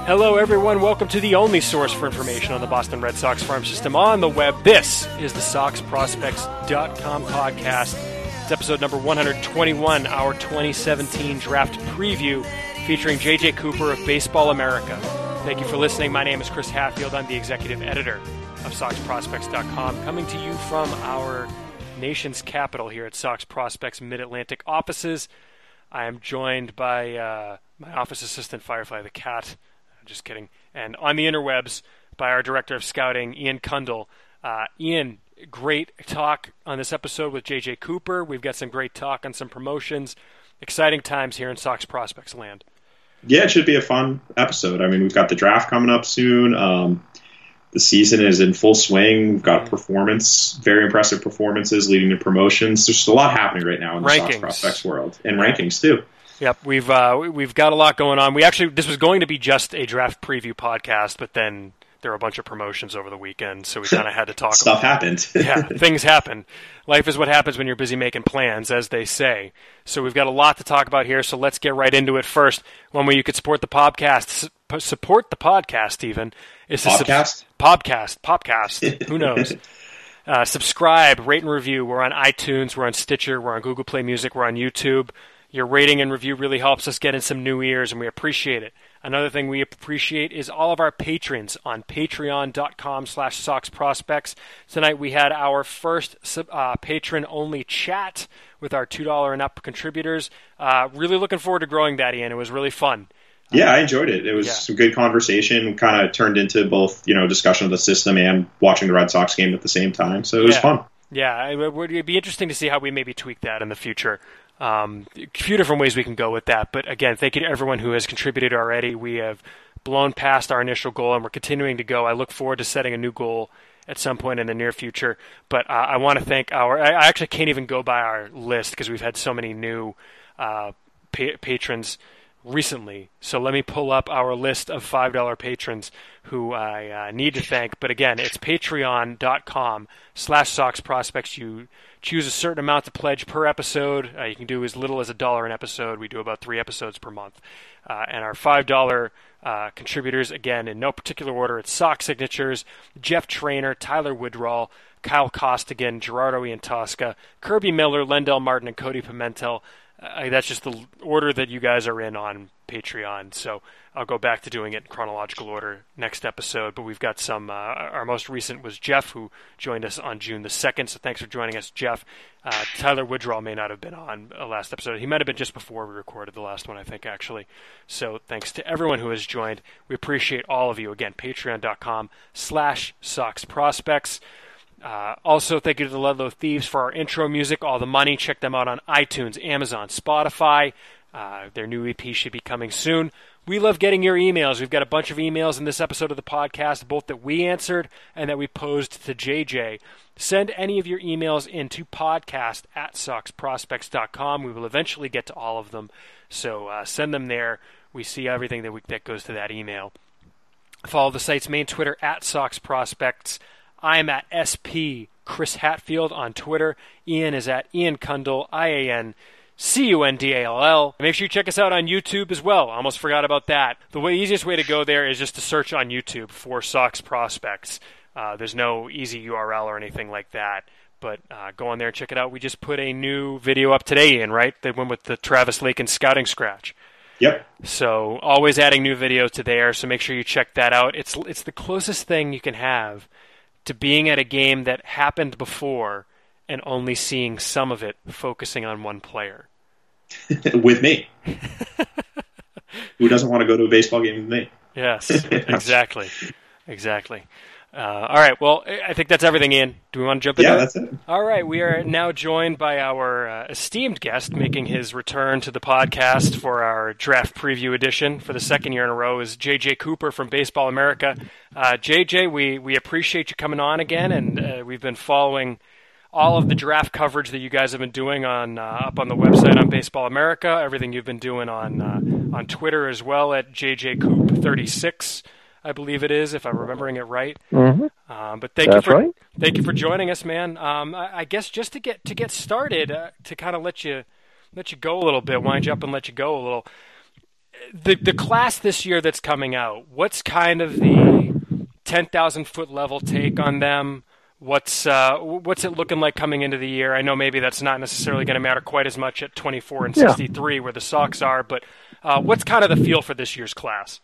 Hello, everyone. Welcome to the only source for information on the Boston Red Sox farm system on the web. This is the SoxProspects.com podcast. It's episode number 121, our 2017 draft preview, featuring J.J. Cooper of Baseball America. Thank you for listening. My name is Chris Hatfield. I'm the executive editor of SoxProspects.com, coming to you from our nation's capital here at Sox Prospects Mid-Atlantic offices. I am joined by my office assistant, Firefly the Cat. Just kidding. And on the interwebs, by our director of scouting, Ian Kundle. Ian, great talk on this episode with J.J. Cooper. We've got some great talk on some promotions. Exciting times here in Sox Prospects land. Yeah, it should be a fun episode. I mean, we've got the draft coming up soon. The season is in full swing. We've got very impressive performances leading to promotions. There's just a lot happening right now in the Sox Prospects world. And rankings, too. Yep, we've got a lot going on. This was going to be just a draft preview podcast, but then there were a bunch of promotions over the weekend, so we kind of had to talk. Stuff happened. Yeah, things happen. Life is what happens when you're busy making plans, as they say. So we've got a lot to talk about here, so let's get right into it. First, one way you could support the podcast, even, is podcast? Podcast. Who knows? Subscribe, rate and review. We're on iTunes, we're on Stitcher, we're on Google Play Music, we're on YouTube. Your rating and review really helps us get in some new ears, and we appreciate it. Another thing we appreciate is all of our patrons on patreon.com/SoxProspects. Tonight we had our first patron-only chat with our $2 and up contributors. Really looking forward to growing that, Ian. It was really fun. Yeah, I enjoyed it. It was some good conversation. Kind of turned into both, discussion of the system and watching the Red Sox game at the same time. So it was fun. Yeah, it would be interesting to see how we maybe tweak that in the future. A few different ways we can go with that. But again, thank you to everyone who has contributed already. We have blown past our initial goal, and we're continuing to go. I look forward to setting a new goal at some point in the near future. But I want to thank I actually can't even go by our list because we've had so many new patrons recently. So let me pull up our list of $5 patrons who I need to thank. But again, it's patreon.com/SoxProspects. You choose a certain amount to pledge per episode. You can do as little as $1 an episode. We do about 3 episodes per month. And our $5 contributors, again, in no particular order, it's Sox Signatures, Jeff Trainer, Tyler Woodrow, Kyle Costigan, Gerardo Iantosca, Kirby Miller, Lendell Martin, and Cody Pimentel. That's just the order that you guys are in on Patreon. So I'll go back to doing it in chronological order next episode. But we've got some, our most recent was Jeff, who joined us on June the 2nd. So thanks for joining us, Jeff. Tyler Woodrow may not have been on last episode. He might have been just before we recorded the last one, I think, actually. So thanks to everyone who has joined. We appreciate all of you. Again, patreon.com/SoxProspects. Also, thank you to the Ludlow Thieves for our intro music, All the Money. Check them out on iTunes, Amazon, Spotify. Their new EP should be coming soon. We love getting your emails. We've got a bunch of emails in this episode of the podcast, both that we answered and that we posed to JJ. Send any of your emails into podcast@SoxProspects.com. We will eventually get to all of them, so send them there. We see everything that goes to that email. Follow the site's main Twitter @SoxProspects. I'm at SP Chris Hatfield on Twitter. Ian is at Ian Kundle, IANCUNDALL. Make sure you check us out on YouTube as well. I almost forgot about that. The easiest way to go there is just to search on YouTube for Sox Prospects. There's no easy URL or anything like that. But go on there and check it out. We just put a new video up today, Ian, right? They went with the Travis Lakin scouting scratch. Yep. So always adding new videos to there, so make sure you check that out. It's the closest thing you can have to being at a game that happened before and only seeing some of it, focusing on one player. With me. Who doesn't want to go to a baseball game with me? Yes, exactly. All right, well, I think that's everything, Ian. Do we want to jump in? Yeah, that's it. All right, we are now joined by our esteemed guest making his return to the podcast for our draft preview edition for the second year in a row is J.J. Cooper from Baseball America. JJ, we appreciate you coming on again, and we've been following all of the draft coverage that you guys have been doing on up on the website on Baseball America, everything you've been doing on Twitter as well at JJCoop36. I believe it is, if I'm remembering it right. Mm-hmm. But thank you for joining us, man. I guess just to get started, to kind of let you go a little bit, wind you up and let you go a little. the class this year that's coming out, what's kind of the 10,000-foot level take on them? What's it looking like coming into the year? I know maybe that's not necessarily going to matter quite as much at 24 and 63 where the Sox are, but what's kind of the feel for this year's class?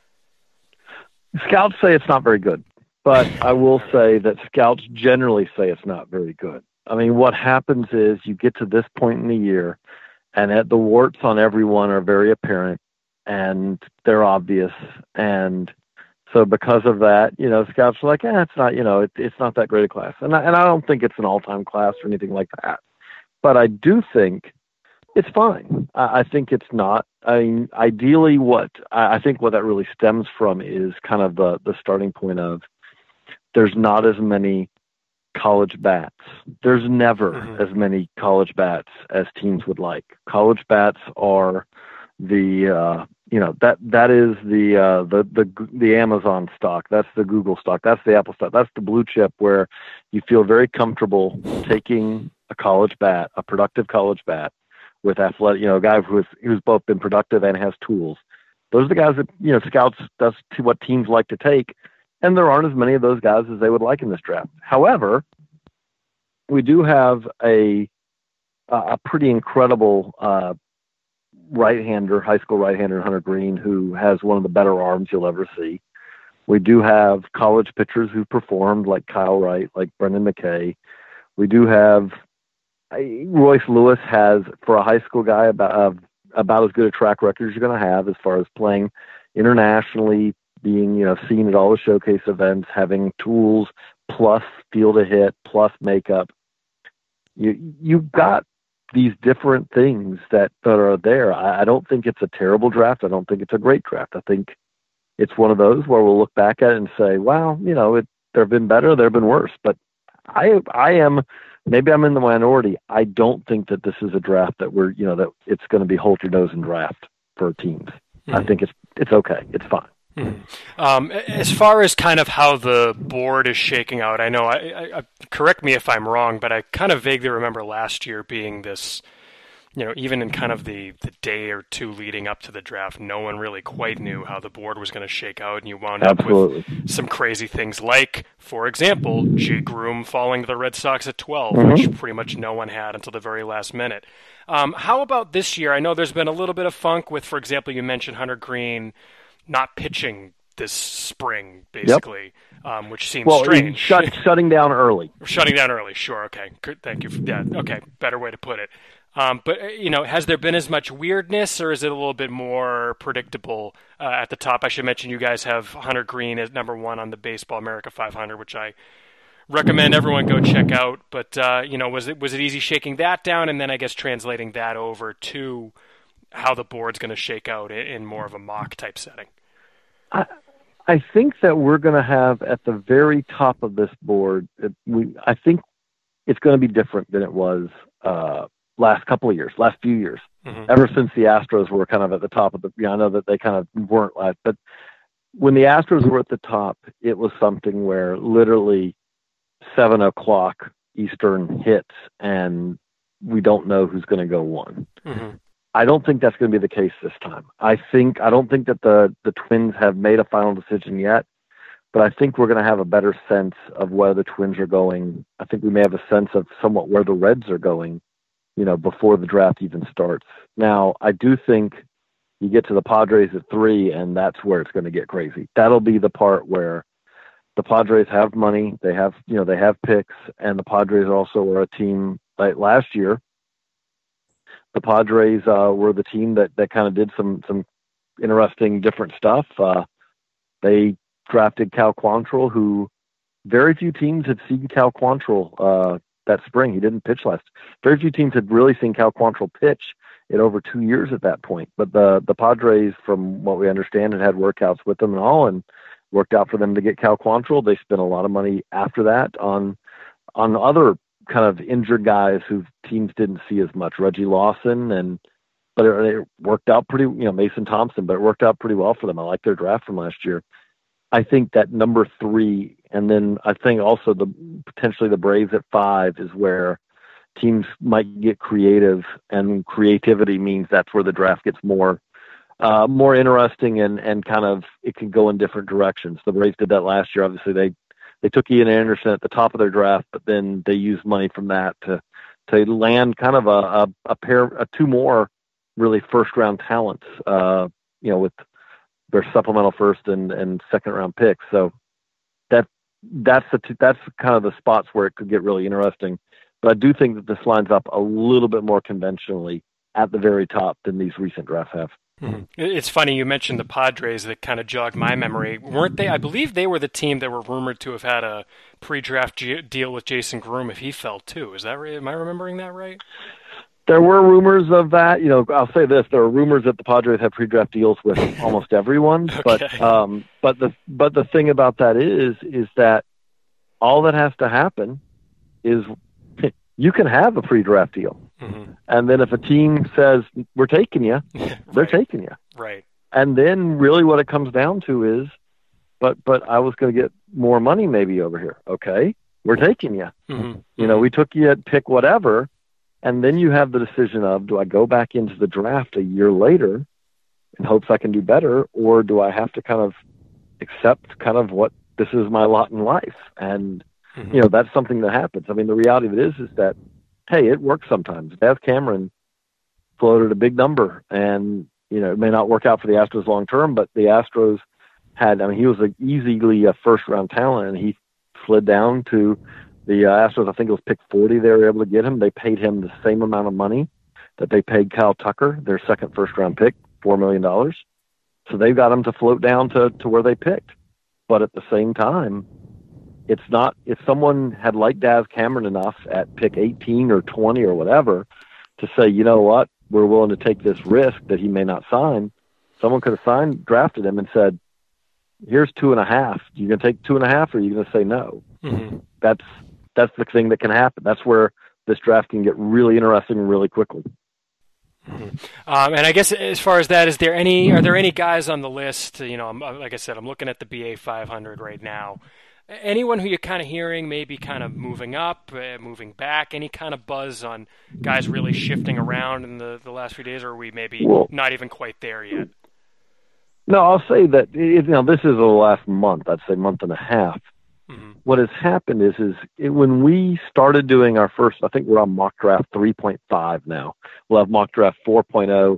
Scouts say it's not very good, but I will say that scouts generally say it's not very good. I mean, what happens is you get to this point in the year, and the warts on everyone are very apparent, and they're obvious, and so because of that, scouts are like, it's not, it's not that great a class, and I don't think it's an all-time class or anything like that, but I do think it's fine. I think it's not. I mean, ideally, I think what that really stems from is kind of the starting point of there's not as many college bats. There's never as many college bats as teams would like. College bats are that is the Amazon stock. That's the Google stock. That's the Apple stock. That's the blue chip where you feel very comfortable taking a college bat, a productive college bat, with athletic, a guy who's both been productive and has tools. Those are the guys that, scouts, that's what teams like to take. And there aren't as many of those guys as they would like in this draft. However, we do have a pretty incredible right-hander, high school right-hander, Hunter Green, who has one of the better arms you'll ever see. We do have college pitchers who performed like Kyle Wright, like Brendan McKay. We do have Royce Lewis has, for a high school guy, about as good a track record as you're going to have as far as playing internationally, being seen at all the showcase events, having tools plus feel to hit plus makeup. You've got these different things that are there. I don't think it's a terrible draft. I don't think it's a great draft. I think it's one of those where we'll look back at it and say, wow, there have been better, there have been worse. But maybe I'm in the minority. I don't think that this is a draft that that it's going to be hold your nose and draft for teams. I think it's okay. It's fine. As far as kind of how the board is shaking out, I know, I correct me if I'm wrong, but I kind of vaguely remember last year being this, even in kind of the day or two leading up to the draft, no one really quite knew how the board was going to shake out, and you wound up with some crazy things like, for example, Jay Groom falling to the Red Sox at 12, which pretty much no one had until the very last minute. How about this year? I know there's been a little bit of funk with, for example, you mentioned Hunter Green not pitching this spring, basically, which seems strange. Shutting down early. Shutting down early, sure, okay. Good, thank you for that. Okay, better way to put it. But, has there been as much weirdness, or is it a little bit more predictable at the top? I should mention you guys have Hunter Green as number 1 on the Baseball America 500, which I recommend everyone go check out. But, was it easy shaking that down and then I guess translating that over to how the board's going to shake out in more of a mock type setting? I think that we're going to have at the very top of this board, I think it's going to be different than it was last few years, ever since the Astros were kind of at the top of I know that they kind of weren't last, but when the Astros were at the top, it was something where literally 7:00 Eastern hits and we don't know who's going to go 1. I don't think that's going to be the case this time. I don't think that the Twins have made a final decision yet, but I think we're going to have a better sense of where the Twins are going. I think we may have a sense of somewhat where the Reds are going, before the draft even starts. Now, I do think you get to the Padres at 3, and that's where it's going to get crazy. That'll be the part where the Padres have money, they have picks, and the Padres also are a team like last year. The Padres were the team that kind of did some interesting different stuff. They drafted Cal Quantrill, who very few teams had seen Cal Quantrill that spring. He didn't pitch last. Very few teams had really seen Cal Quantrill pitch in over 2 years at that point. But the Padres, from what we understand, had workouts with them and all, and worked out for them to get Cal Quantrill. They spent a lot of money after that on other kind of injured guys who teams didn't see as much. Reggie Lawson, but it worked out pretty, Mason Thompson, but it worked out pretty well for them. I like their draft from last year. I think that number 3, and then I think also potentially the Braves at 5 is where teams might get creative, and creativity means that's where the draft gets more more interesting and kind of it can go in different directions. The Braves did that last year. Obviously, they took Ian Anderson at the top of their draft, but then they used money from that to land kind of two more really first round talents. With their supplemental first and second round picks. So that's kind of the spots where it could get really interesting. But I do think that this lines up a little bit more conventionally at the very top than these recent drafts have. Mm-hmm. It's funny you mentioned the Padres. That kind of jogged my memory. Weren't they? I believe they were the team that were rumored to have had a pre-draft deal with Jason Groom if he fell too. Is that right? Am I remembering that right? There were rumors of that. I'll say this: there are rumors that the Padres have pre-draft deals with almost everyone. Okay. But the thing about that is that all that has to happen is you can have a pre-draft deal, mm-hmm. and then if a team says we're taking you, they're taking you. Right. And then really what it comes down to is, but I was going to get more money maybe over here. Okay, we're taking you. Mm-hmm. We took you at pick whatever. And then you have the decision of, do I go back into the draft a year later in hopes I can do better, or do I have to kind of accept kind of what this is my lot in life? And, mm-hmm. That's something that happens. I mean, the reality of it is that, hey, it works sometimes. Daz Cameron floated a big number, and, it may not work out for the Astros long term, but the Astros he was easily a first-round talent, and he slid down to the Astros. I think it was pick 40 they were able to get him. They paid him the same amount of money that they paid Kyle Tucker, their second first-round pick, $4 million. So they got him to float down to where they picked. But at the same time, it's not, if someone had liked Daz Cameron enough at pick 18 or 20 or whatever to say, you know what, we're willing to take this risk that he may not sign, someone could have drafted him and said, here's 2.5. You going to take 2.5 or are you going to say no? Mm-hmm. That's the thing that can happen. That's where this draft can get really interesting really quickly. Mm-hmm. And I guess as far as that, are there any guys on the list? Like I said, I'm looking at the BA 500 right now. Anyone who you're kind of hearing maybe kind of moving up, moving back, any kind of buzz on guys really shifting around in the last few days, or are we maybe not even quite there yet? No, I'll say that, this is the last month, I'd say month and a half. Mm-hmm. What has happened is when we started doing our first, I think we're on mock draft 3.5 now. We'll have mock draft 4.0.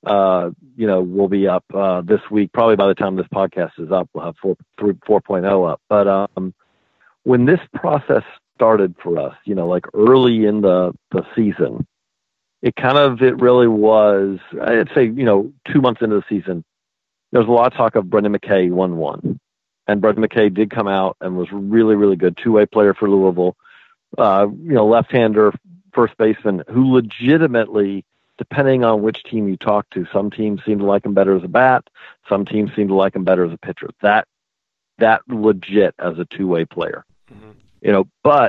We'll be up this week. Probably by the time this podcast is up, we'll have 4.0 up. But when this process started for us, like early in the season, it really was, I'd say, 2 months into the season, there was a lot of talk of Brendan McKay 1-1. And Brendan McKay did come out and was really, really good. Two-way player for Louisville. Left-hander, first baseman, who legitimately, depending on which team you talk to, some teams seem to like him better as a bat. Some teams seem to like him better as a pitcher. That legit as a two-way player. Mm-hmm. But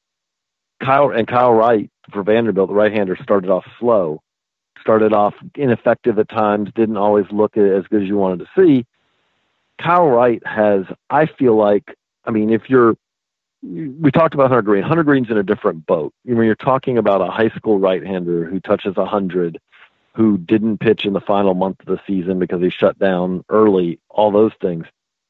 Kyle Wright for Vanderbilt, the right-hander, started off slow. Started off ineffective at times, didn't always look as good as you wanted to see. Kyle Wright has, I feel like, we talked about Hunter Green. Hunter Green's in a different boat. When you're talking about a high school right-hander who touches 100, who didn't pitch in the final month of the season because he shut down early, all those things,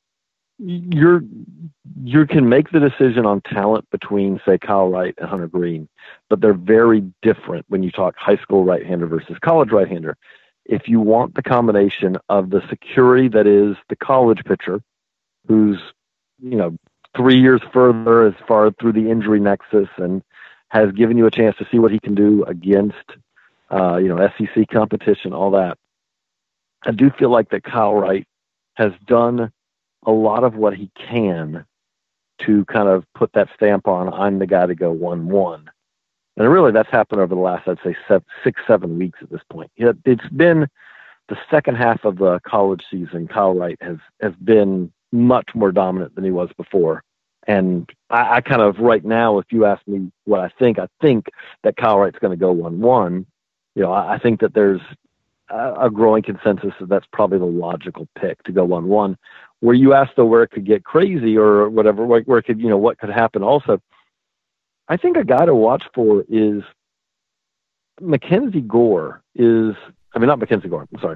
you can make the decision on talent between, say, Kyle Wright and Hunter Green, but they're very different when you talk high school right-hander versus college right-hander. If you want the combination of the security that is the college pitcher, who's, 3 years further as far through the injury nexus and has given you a chance to see what he can do against, SEC competition, all that. I do feel like that Kyle Wright has done a lot of what he can to kind of put that stamp on, I'm the guy to go 1-1. And really that's happened over the last, I'd say 6-7 weeks at this point. It's been the second half of the college season. Kyle Wright has been much more dominant than he was before. And I kind of right now, if you ask me what I think that Kyle Wright's going to go 1-1. I think that there's a growing consensus that that's probably the logical pick to go 1-1. Where you ask though where it could get crazy or whatever, where it could, what could happen also. I think a guy to watch for is Mackenzie Gore not Mackenzie Gore. I'm sorry.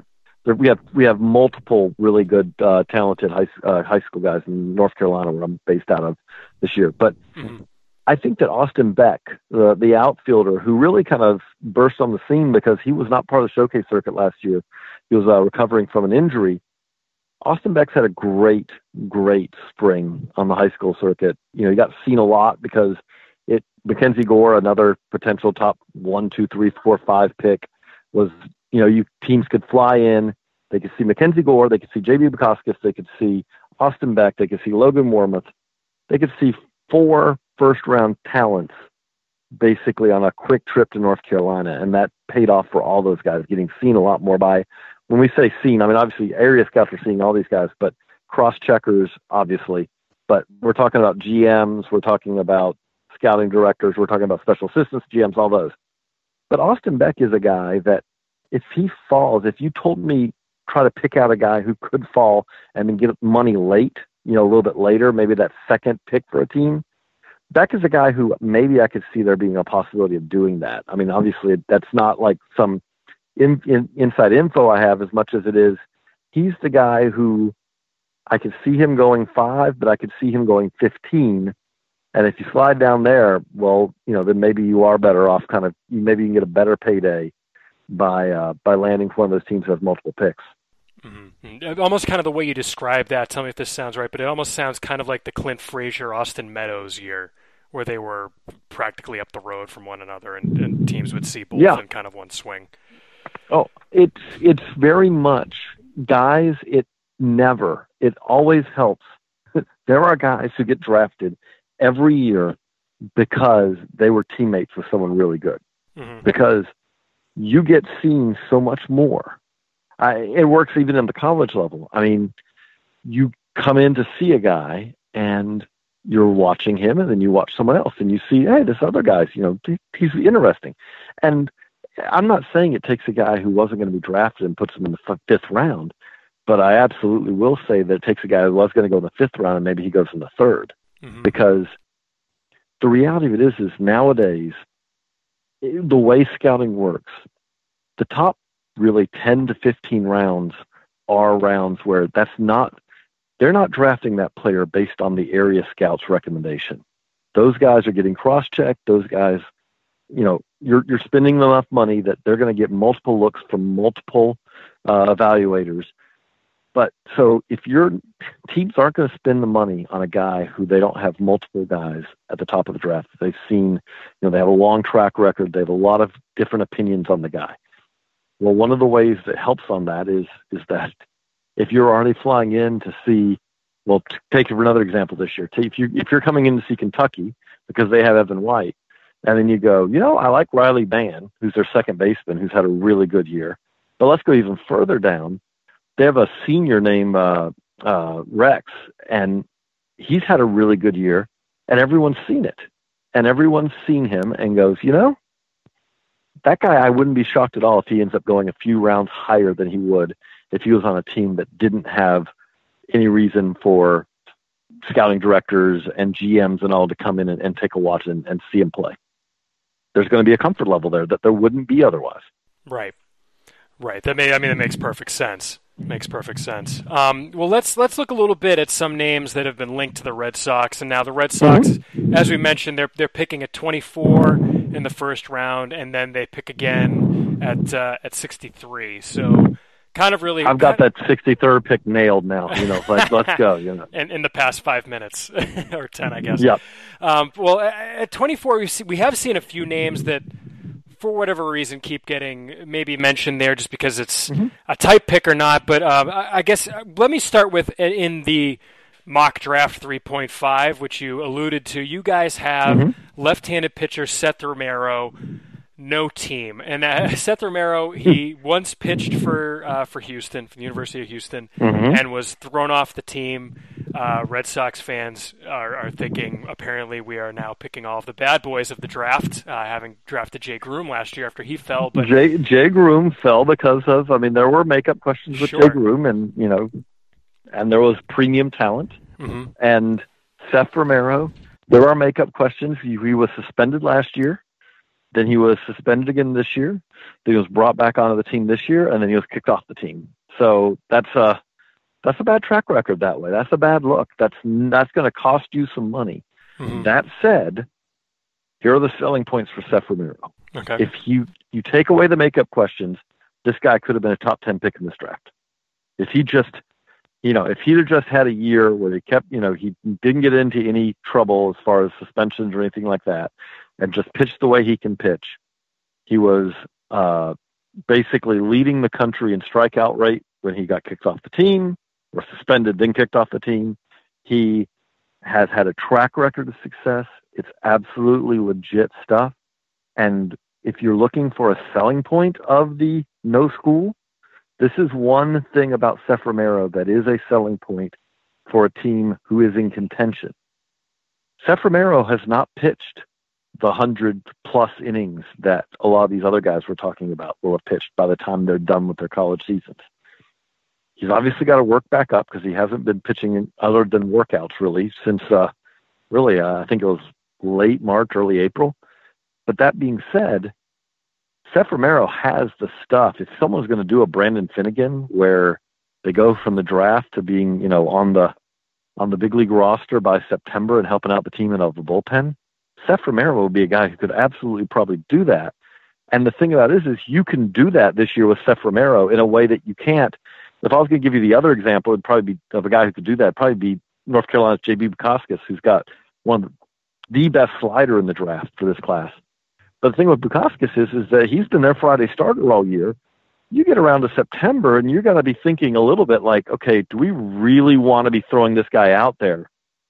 We have multiple really good, talented high school guys in North Carolina, where I'm based out of this year. But I think that Austin Beck, the outfielder, who really kind of burst on the scene because he was not part of the showcase circuit last year, he was recovering from an injury. Austin Beck's had a great spring on the high school circuit. He got seen a lot because Mackenzie Gore, another potential top 1, 2, 3, 4, 5 pick, was, teams could fly in. They could see Mackenzie Gore. They could see J.B. Bukauskas. They could see Austin Beck. They could see Logan Wormuth. They could see 4 first-round talents basically on a quick trip to North Carolina, and that paid off for all those guys getting seen a lot more by, when we say seen, I mean, obviously area scouts are seeing all these guys, but cross-checkers, obviously. But we're talking about GMs, we're talking about scouting directors, we're talking about special assistants, GMs, all those. But Austin Beck is a guy that if he falls, if you told me try to pick out a guy who could fall and then get money late, a little bit later, maybe that second pick for a team, Beck is a guy who maybe I could see there being a possibility of doing that. I mean, obviously that's not like some inside info I have as much as it is. He's the guy who I could see him going 5, but I could see him going 15. And if you slide down there, well, then maybe you are better off maybe you can get a better payday by landing for one of those teams that has multiple picks. Mm-hmm. Almost kind of the way you describe that, tell me if this sounds right, but it almost sounds kind of like the Clint Frazier, Austin Meadows year, where they were practically up the road from one another and teams would see both in kind of one swing. Oh, it's very much, guys, it always helps. There are guys who get drafted every year because they were teammates with someone really good. Mm-hmm. Because you get seen so much more. It works even in the college level. I mean, you come in to see a guy and you're watching him, and then you watch someone else and you see, hey, this other guy's, he's interesting. And I'm not saying it takes a guy who wasn't going to be drafted and puts him in the 5th round, but I absolutely will say that it takes a guy who was going to go in the 5th round and maybe he goes in the 3rd. Mm-hmm. Because the reality of it is nowadays, the way scouting works, the top really 10 to 15 rounds are rounds where they're not drafting that player based on the area scout's recommendation. Those guys are getting cross-checked. Those guys, you're spending enough money that they're going to get multiple looks from multiple evaluators. But so if your teams aren't going to spend the money on a guy who they don't have multiple guys at the top of the draft, they've seen, they have a long track record. They have a lot of different opinions on the guy. Well, one of the ways that helps on that is that if you're already flying in to see, well, take for another example this year, if you're coming in to see Kentucky because they have Evan White, and then you go, I like Riley Bann, who's their second baseman, who's had a really good year. But let's go even further down. They have a senior named Rex, and he's had a really good year, and everyone's seen it. And everyone's seen him and goes, that guy, I wouldn't be shocked at all if he ends up going a few rounds higher than he would if he was on a team that didn't have any reason for scouting directors and GMs and all to come in and take a watch and see him play. There's going to be a comfort level there that there wouldn't be otherwise. Right. That makes perfect sense. Makes perfect sense. Well, let's look a little bit at some names that have been linked to the Red Sox, and now the Red Sox, as we mentioned, they're picking at 24 in the first round, and then they pick again at 63. So, kind of really, I've got that 63rd pick nailed now. Let's go. In the past 5 minutes or 10, I guess. Yeah. Well, at 24, we have seen a few names that, for whatever reason, keep getting maybe mentioned there just because it's a type pick or not. But I guess let me start with in the mock draft 3.5, which you alluded to. You guys have left-handed pitcher Seth Romero, no team. And Seth Romero, he once pitched for Houston, for the University of Houston, and was thrown off the team. Red Sox fans are thinking, apparently we are now picking all of the bad boys of the draft, having drafted Jay Groom last year after he fell. But Jay Groom fell because of, there were makeup questions with Jay Groom, and there was premium talent. And Seth Romero, there are makeup questions. He was suspended last year. Then he was suspended again this year. Then he was brought back onto the team this year, and then he was kicked off the team. So that's a bad track record that way. That's a bad look. That's going to cost you some money. Mm-hmm. That said, here are the selling points for Seth Romero. Okay. If you take away the makeup questions, this guy could have been a top 10 pick in this draft. If he just, if he'd have just had a year where he kept, he didn't get into any trouble as far as suspensions or anything like that, and just pitched the way he can pitch, he was basically leading the country in strikeout rate when he got kicked off the team, or suspended, then kicked off the team. He has had a track record of success. It's absolutely legit stuff. And if you're looking for a selling point of the no school, this is one thing about Seth Romero that is a selling point for a team who is in contention. Seth Romero has not pitched the 100-plus innings that a lot of these other guys we're talking about will have pitched by the time they're done with their college seasons. He's obviously got to work back up because he hasn't been pitching in other than workouts really since I think it was late March, early April. But that being said, Seth Romero has the stuff. If someone's going to do a Brandon Finnegan where they go from the draft to being, on the big league roster by September and helping out the team out of the bullpen, Seth Romero will be a guy who could absolutely probably do that. And the thing about it is you can do that this year with Seth Romero in a way that you can't. If I was going to give you the other example, it'd probably be of a guy who could do that. It'd probably be North Carolina's J.B. Bukauskas, who's got one of the best slider in the draft for this class. But the thing with Bukauskas is that he's been their Friday starter all year. You get around to September, and you're going to be thinking a little bit like, okay, do we really want to be throwing this guy out there,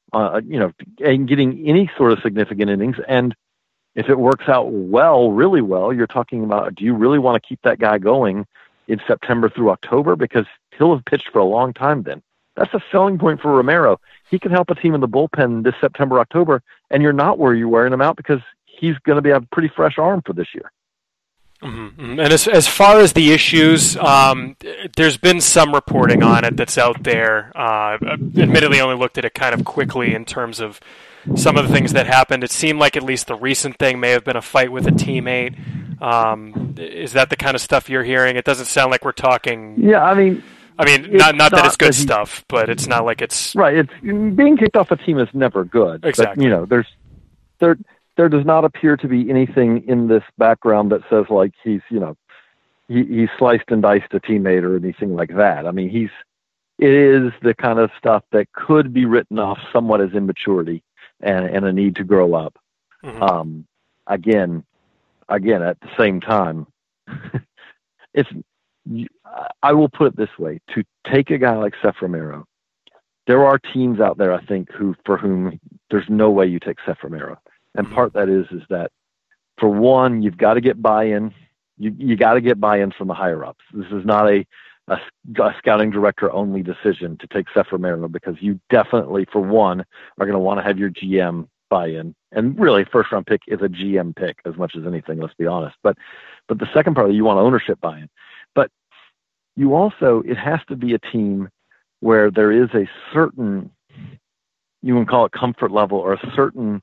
and getting any sort of significant innings? And if it works out well, really well, you're talking about, do you really want to keep that guy going in September through October? Because he'll have pitched for a long time then. That's a selling point for Romero. He can help a team in the bullpen this September, October, and you're not where you're wearing him out because he's going to be a pretty fresh arm for this year. Mm-hmm. And as far as the issues, there's been some reporting on it that's out there. Admittedly, I only looked at it kind of quickly in terms of some of the things that happened. It seemed like at least the recent thing may have been a fight with a teammate. Is that the kind of stuff you're hearing? It doesn't sound like we're talking. Yeah, I mean, not that it's good stuff, but it's not like it's right. It's being kicked off a team is never good. Exactly. But, there does not appear to be anything in this background that says like he's sliced and diced a teammate or anything like that. I mean, it is the kind of stuff that could be written off somewhat as immaturity and a need to grow up. Mm-hmm. Again, at the same time, I will put it this way: to take a guy like Seth Romero, there are teams out there, I think, for whom there's no way you take Seth Romero. And part of that is that, for one, you've got to get buy-in. You got to get buy-in from the higher-ups. This is not a scouting director-only decision to take Seth Romero, because you definitely, for one, are going to want to have your GM buy-in. And really, first-round pick is a GM pick as much as anything, let's be honest. But the second part, you want ownership buy-in. But you also, it has to be a team where there is a certain, you can call it comfort level, or a certain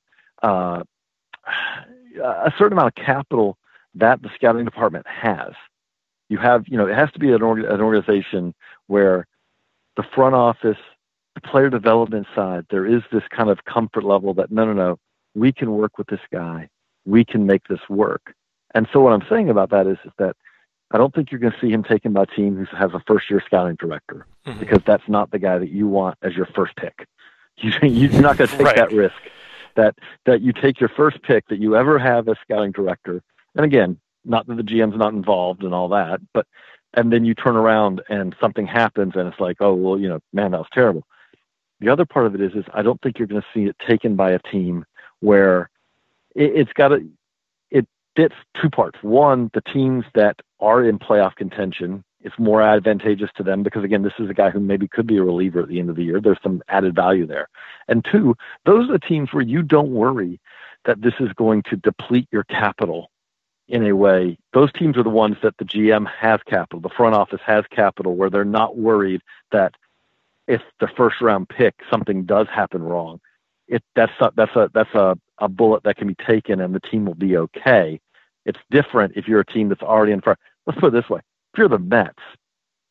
amount of capital that the scouting department has. You have, it has to be an organization where the front office, the player development side, there is this kind of comfort level that no, we can work with this guy. We can make this work. And so what I'm saying about that is that I don't think you're going to see him taken by a team who has a first-year scouting director, mm-hmm. because that's not the guy that you want as your first pick. You're not going to take right. that risk. That you take your first pick that you ever have as scouting director, and again, not that the GM's not involved and all that, and then you turn around and something happens and it's like, oh, well, man, that was terrible. The other part of it is I don't think you're going to see it taken by a team where it fits two parts. One, the teams that are in playoff contention, it's more advantageous to them because, again, this is a guy who maybe could be a reliever at the end of the year. There's some added value there. And two, those are the teams where you don't worry that this is going to deplete your capital in a way. Those teams are the ones that the GM has capital, the front office has capital, where they're not worried that if the first round pick, something does happen wrong. That's a bullet that can be taken and the team will be okay. It's different if you're a team that's already in front. Let's put it this way. If you're the Mets,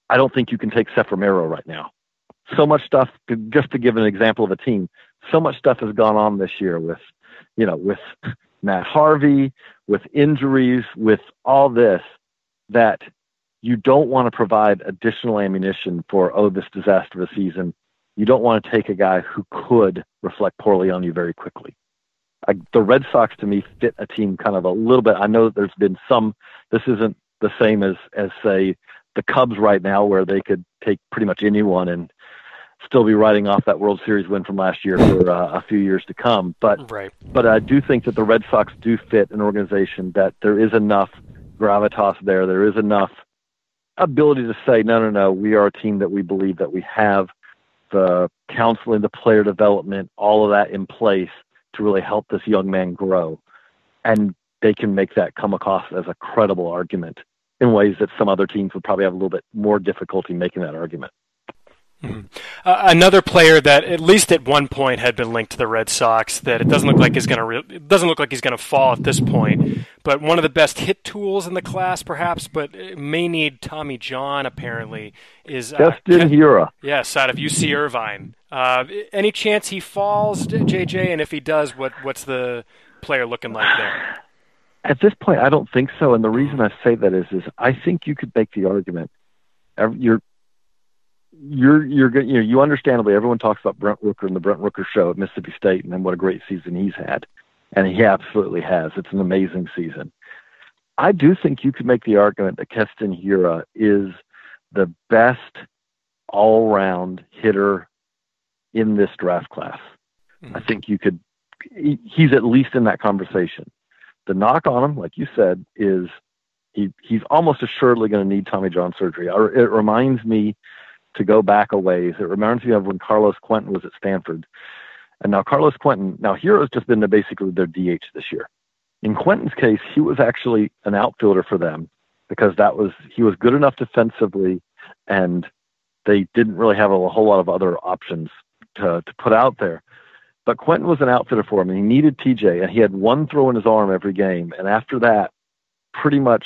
I don't think you can take Seth Romero right now. So much stuff, just to give an example of a team, so much stuff has gone on this year with Matt Harvey, with injuries, with all this, that you don't want to provide additional ammunition for, this disaster of a season. You don't want to take a guy who could reflect poorly on you very quickly. The Red Sox, to me, fit a team kind of a little bit. I know there's been this isn't the same as say, the Cubs right now, where they could take pretty much anyone and still be riding off that World Series win from last year for a few years to come. But I do think that the Red Sox do fit an organization that there is enough gravitas there. There is enough ability to say, no, we are a team that we believe that we have the counseling, the player development, all of that in place to really help this young man grow. And they can make that come across as a credible argument in ways that some other teams would probably have a little bit more difficulty making that argument. Mm-hmm. Another player that at least at one point had been linked to the Red Sox that it doesn't look like he's going to fall at this point, but one of the best hit tools in the class perhaps, but may need Tommy John apparently, is Justin Hura. Yes, out of UC Irvine. Any chance he falls, JJ? And if he does, what's the player looking like there? At this point, I don't think so. And the reason I say that is I think you could make the argument. You understandably, everyone talks about Brent Rooker and the Brent Rooker show at Mississippi State and what a great season he's had. And he absolutely has. It's an amazing season. I do think you could make the argument that Keston Hura is the best all-round hitter in this draft class. Mm-hmm. I think he's at least in that conversation. The knock on him, like you said, is he's almost assuredly going to need Tommy John surgery. It reminds me, to go back a ways, it reminds me of when Carlos Quentin was at Stanford. And now Hura's just been basically their DH this year. In Quentin's case, he was actually an outfielder for them because he was good enough defensively, and they didn't really have a whole lot of other options to put out there. But Quentin was an outfitter for him, and he needed TJ, and he had one throw in his arm every game. And after that, pretty much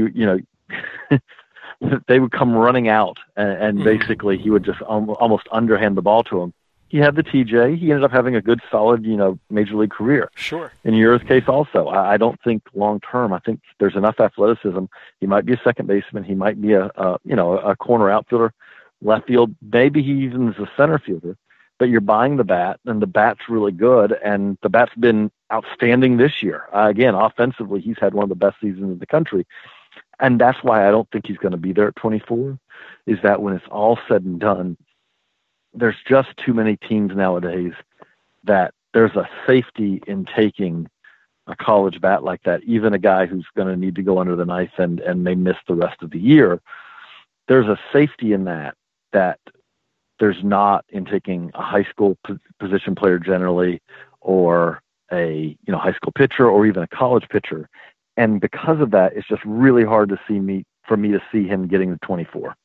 they would come running out, and basically he would just almost underhand the ball to him. He had the TJ. He ended up having a good, solid, major league career. Sure. In Ura's case also, I don't think long term. I think there's enough athleticism. He might be a second baseman. He might be a corner outfielder, left field. Maybe he even is a center fielder. But you're buying the bat, and the bat's really good, and the bat's been outstanding this year. Again, offensively, he's had one of the best seasons in the country. And that's why I don't think he's going to be there at 24, is that when it's all said and done, there's just too many teams nowadays that there's a safety in taking a college bat like that, even a guy who's going to need to go under the knife and may miss the rest of the year. There's a safety in that there's not in taking a high school position player generally, or a high school pitcher, or even a college pitcher. And because of that, it's just really hard for me to see him getting to 24.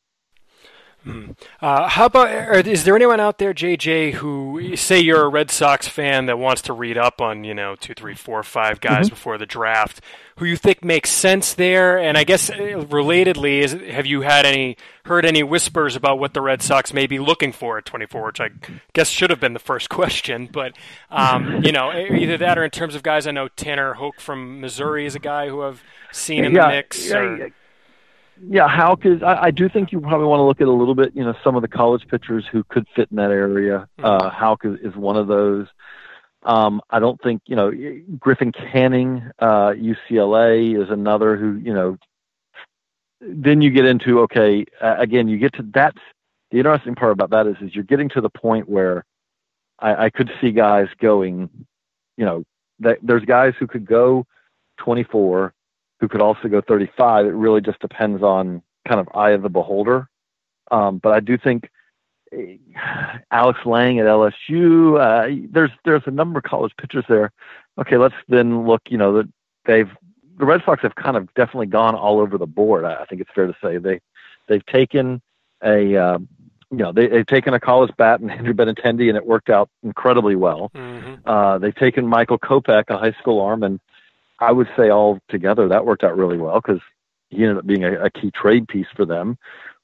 How about, is there anyone out there, JJ, who, say you're a Red Sox fan that wants to read up on, 2, 3, 4, 5 guys before the draft, who you think makes sense there? And I guess relatedly, have you heard any whispers about what the Red Sox may be looking for at 24, which I guess should have been the first question, but, either that or in terms of guys. I know Tanner Hoke from Missouri is a guy who I've seen in the mix. Yeah, Houck is. I do think you probably want to look at a little bit, some of the college pitchers who could fit in that area. Houck is one of those. I don't think, Griffin Canning, UCLA is another who, then you get into, again, you get to that. The interesting part about that is you're getting to the point where I could see guys going, there's guys who could go 24, who could also go 35. It really just depends on kind of eye of the beholder. But I do think Alex Lang at LSU, there's a number of college pitchers there. Okay, let's then look, the Red Sox have kind of definitely gone all over the board. I think it's fair to say they've taken they've taken a college bat and Andrew Benintendi, and it worked out incredibly well. Mm-hmm. They've taken Michael Kopech, a high school arm, and I would say all together that worked out really well because he ended up being a key trade piece for them.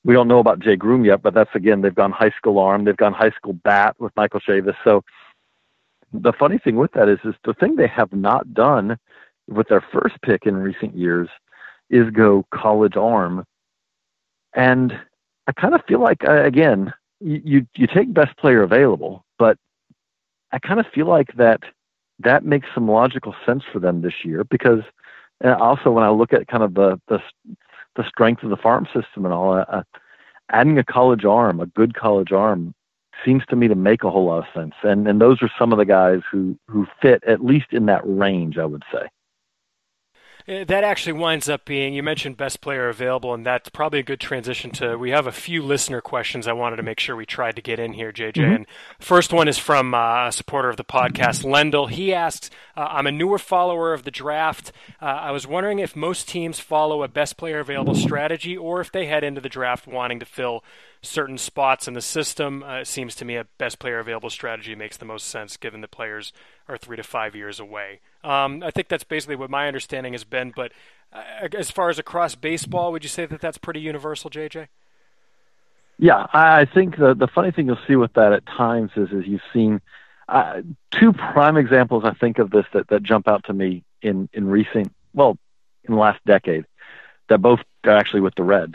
We don't know about Jay Groom yet, but that's, again, they've gone high school arm. They've gone high school bat with Michael Chavis. So the funny thing with that is the thing they have not done with their first pick in recent years is go college arm. And I kind of feel like, again, you take best player available, but I kind of feel like that makes some logical sense for them this year, because also when I look at kind of the strength of the farm system and all, adding a college arm, a good college arm, seems to me to make a whole lot of sense. And those are some of the guys who fit at least in that range, I would say. That actually winds up being, you mentioned best player available, and that's probably a good transition to, we have a few listener questions I wanted to make sure we tried to get in here, JJ. Mm-hmm. And first one is from a supporter of the podcast, Lendl. He asks, I'm a newer follower of the draft. I was wondering if most teams follow a best player available strategy, or if they head into the draft wanting to fill certain spots in the system. It seems to me a best player available strategy makes the most sense given the players are 3 to 5 years away. I think that's basically what my understanding has been, but as far as across baseball, would you say that that's pretty universal, JJ? Yeah, I think the funny thing you'll see with that at times is you've seen two prime examples, I think, of this that jump out to me in the last decade, that both are actually with the Reds.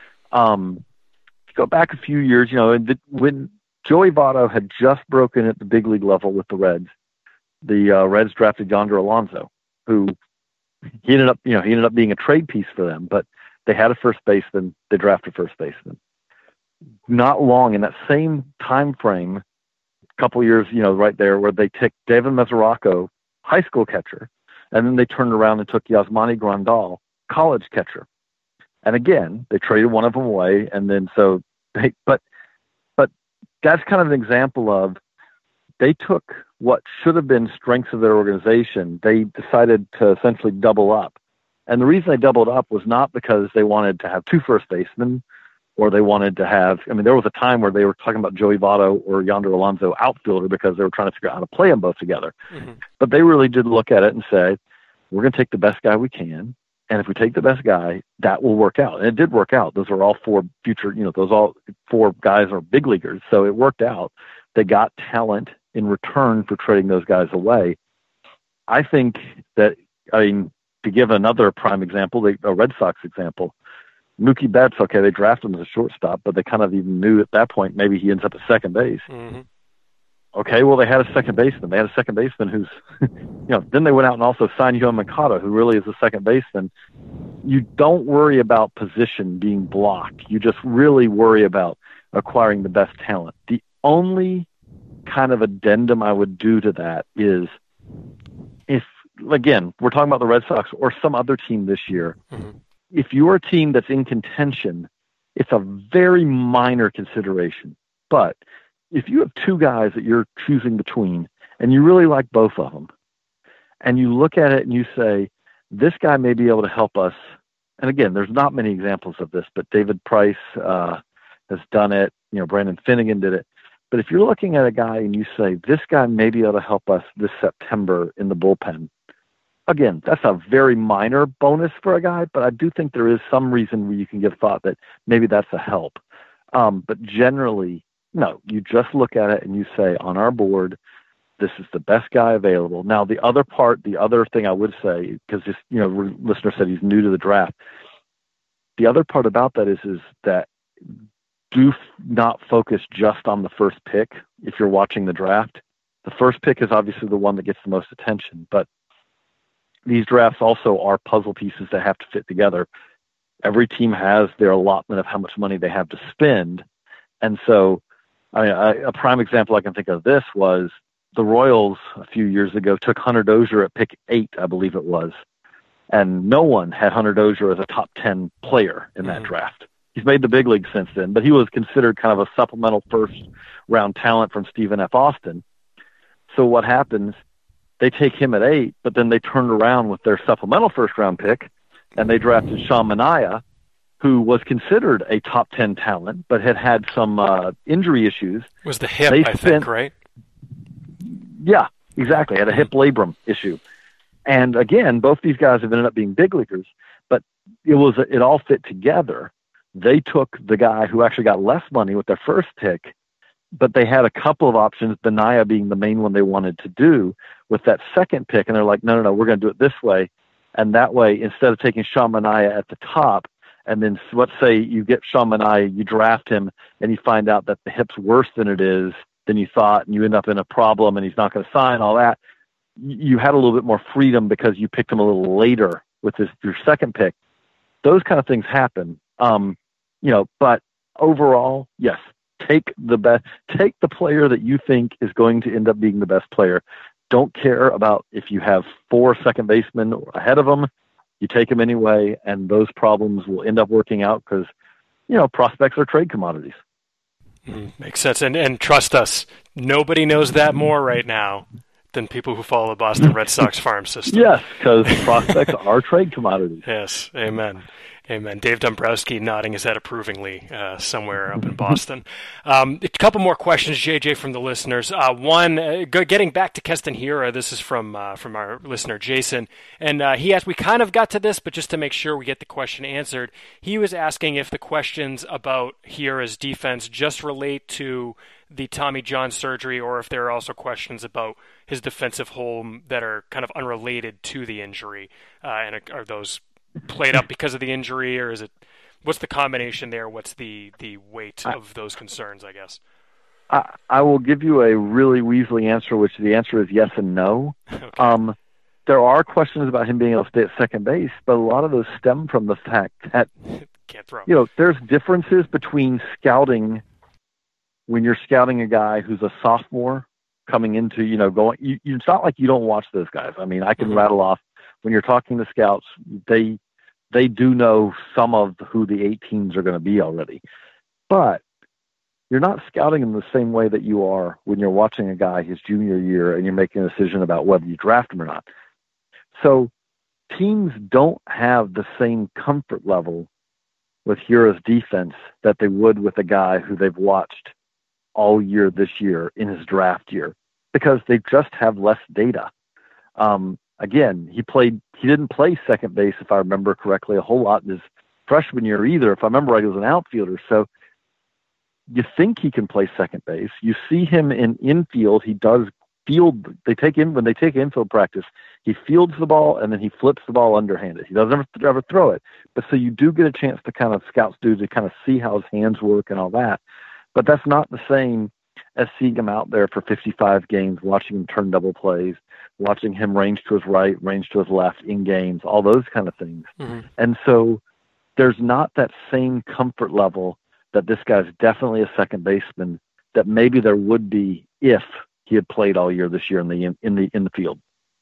Go back a few years, when Joey Votto had just broken at the big league level with the Reds, the Reds drafted Yonder Alonso, who he ended up being a trade piece for them, but they had a first baseman, they drafted a first baseman. Not long in that same time frame, a couple years, right there, where they took David Mesoraco, high school catcher, and then they turned around and took Yasmani Grandal, college catcher. And again, they traded one of them away, and then but that's kind of an example of, they took what should have been strengths of their organization. They decided to essentially double up. And the reason they doubled up was not because they wanted to have two first basemen, or they wanted to have, there was a time where they were talking about Joey Votto or Yonder Alonso outfielder because they were trying to figure out how to play them both together. Mm-hmm. But they really did look at it and say, we're going to take the best guy we can. And if we take the best guy, that will work out. And it did work out. Those are all four all four guys are big leaguers. So it worked out. They got talent in return for trading those guys away. I think that, to give another prime example, a Red Sox example, Mookie Betts, okay, they drafted him as a shortstop, but they kind of even knew at that point maybe he ends up at second base. Mm-hmm. Okay, well, they had a second baseman. They had a second baseman who's, then they went out and also signed Yohan Moncada, who really is a second baseman. You don't worry about position being blocked. You just really worry about acquiring the best talent. The only kind of addendum I would do to that is, if, again, we're talking about the Red Sox or some other team this year, mm-hmm. If you're a team that's in contention, it's a very minor consideration. But if you have two guys that you're choosing between and you really like both of them, and you look at it and you say, this guy may be able to help us. And again, there's not many examples of this, but David Price has done it. Brandon Finnegan did it. But if you're looking at a guy and you say, this guy may be able to help us this September in the bullpen, again, that's a very minor bonus for a guy, but I do think there is some reason where you can give thought that maybe that's a help. But generally, no, you just look at it and you say, on our board, this is the best guy available. Now, the other thing I would say, because this, listener said he's new to the draft. The other part about that is that do not focus just on the first pick. If you're watching the draft, the first pick is obviously the one that gets the most attention, but these drafts also are puzzle pieces that have to fit together. Every team has their allotment of how much money they have to spend. And so a prime example I can think of this was the Royals a few years ago took Hunter Dozier at pick 8, I believe it was. And no one had Hunter Dozier as a top 10 player in that draft. He's made the big league since then, but he was considered kind of a supplemental first round talent from Stephen F. Austin. So what happens, they take him at 8, but then they turned around with their supplemental first round pick and they drafted Sean Manaea, who was considered a top 10 talent, but had some injury issues. It was the hip, I think, right? Yeah, exactly. Had a hip labrum issue. And again, both these guys have ended up being big leaguers, but it all fit together. They took the guy who actually got less money with their first pick, but they had a couple of options, Benaya being the main one they wanted to do with that second pick. And they're like, no, we're going to do it this way. And that way, instead of taking Sean Benaya at the top, and then let's say you get Sean Benaya, you draft him, and you find out that the hip's worse than it is than you thought, and you end up in a problem, and he's not going to sign, all that. You had a little bit more freedom because you picked him a little later with your second pick. Those kind of things happen. But overall, yes, take the player that you think is going to end up being the best player. Don't care about if you have 4 second basemen ahead of them. You take them anyway, and those problems will end up working out because, prospects are trade commodities. Makes sense. And trust us, nobody knows that more right now than people who follow the Boston Red Sox farm system. Yes, because prospects are trade commodities. Yes, amen. Amen. Dave Dombrowski nodding his head approvingly somewhere up in Boston. A couple more questions, JJ, from the listeners. One, getting back to Keston Hiura, this is from our listener, Jason. And he asked, we kind of got to this, but just to make sure we get the question answered, he was asking if the questions about Hiura's defense just relate to the Tommy John surgery or if there are also questions about his defensive hole that are kind of unrelated to the injury. And are those played up because of the injury, or what's the combination there? What's the weight of those concerns, I guess? I will give you a really weaselly answer, which the answer is yes and no. Okay. There are questions about him being able to stay at second base, but a lot of those stem from the fact that can't throw. There's differences between scouting when you're scouting a guy who's a sophomore coming into, going. It's not like you don't watch those guys. I mean, I can rattle off when you're talking to scouts. They do know some of who the 18s are going to be already, but you're not scouting in the same way that you are when you're watching a guy his junior year and you're making a decision about whether you draft him or not. So teams don't have the same comfort level with Hiura's defense that they would with a guy who they've watched all year this year in his draft year, because they just have less data. Again, he didn't play second base, if I remember correctly, a whole lot in his freshman year either. If I remember right, he was an outfielder. So you think he can play second base. You see him in infield. He does field. When they take infield practice, he fields the ball and then he flips the ball underhanded. He doesn't ever throw it. But so you do get a chance to kind of scouts do to kind of see how his hands work and all that. But that's not the same as seeing him out there for 55 games, watching him turn double plays, watching him range to his right, range to his left in games, all those kind of things. Mm-hmm. And so there's not that same comfort level that this guy's definitely a second baseman that maybe there would be if he had played all year this year in the field.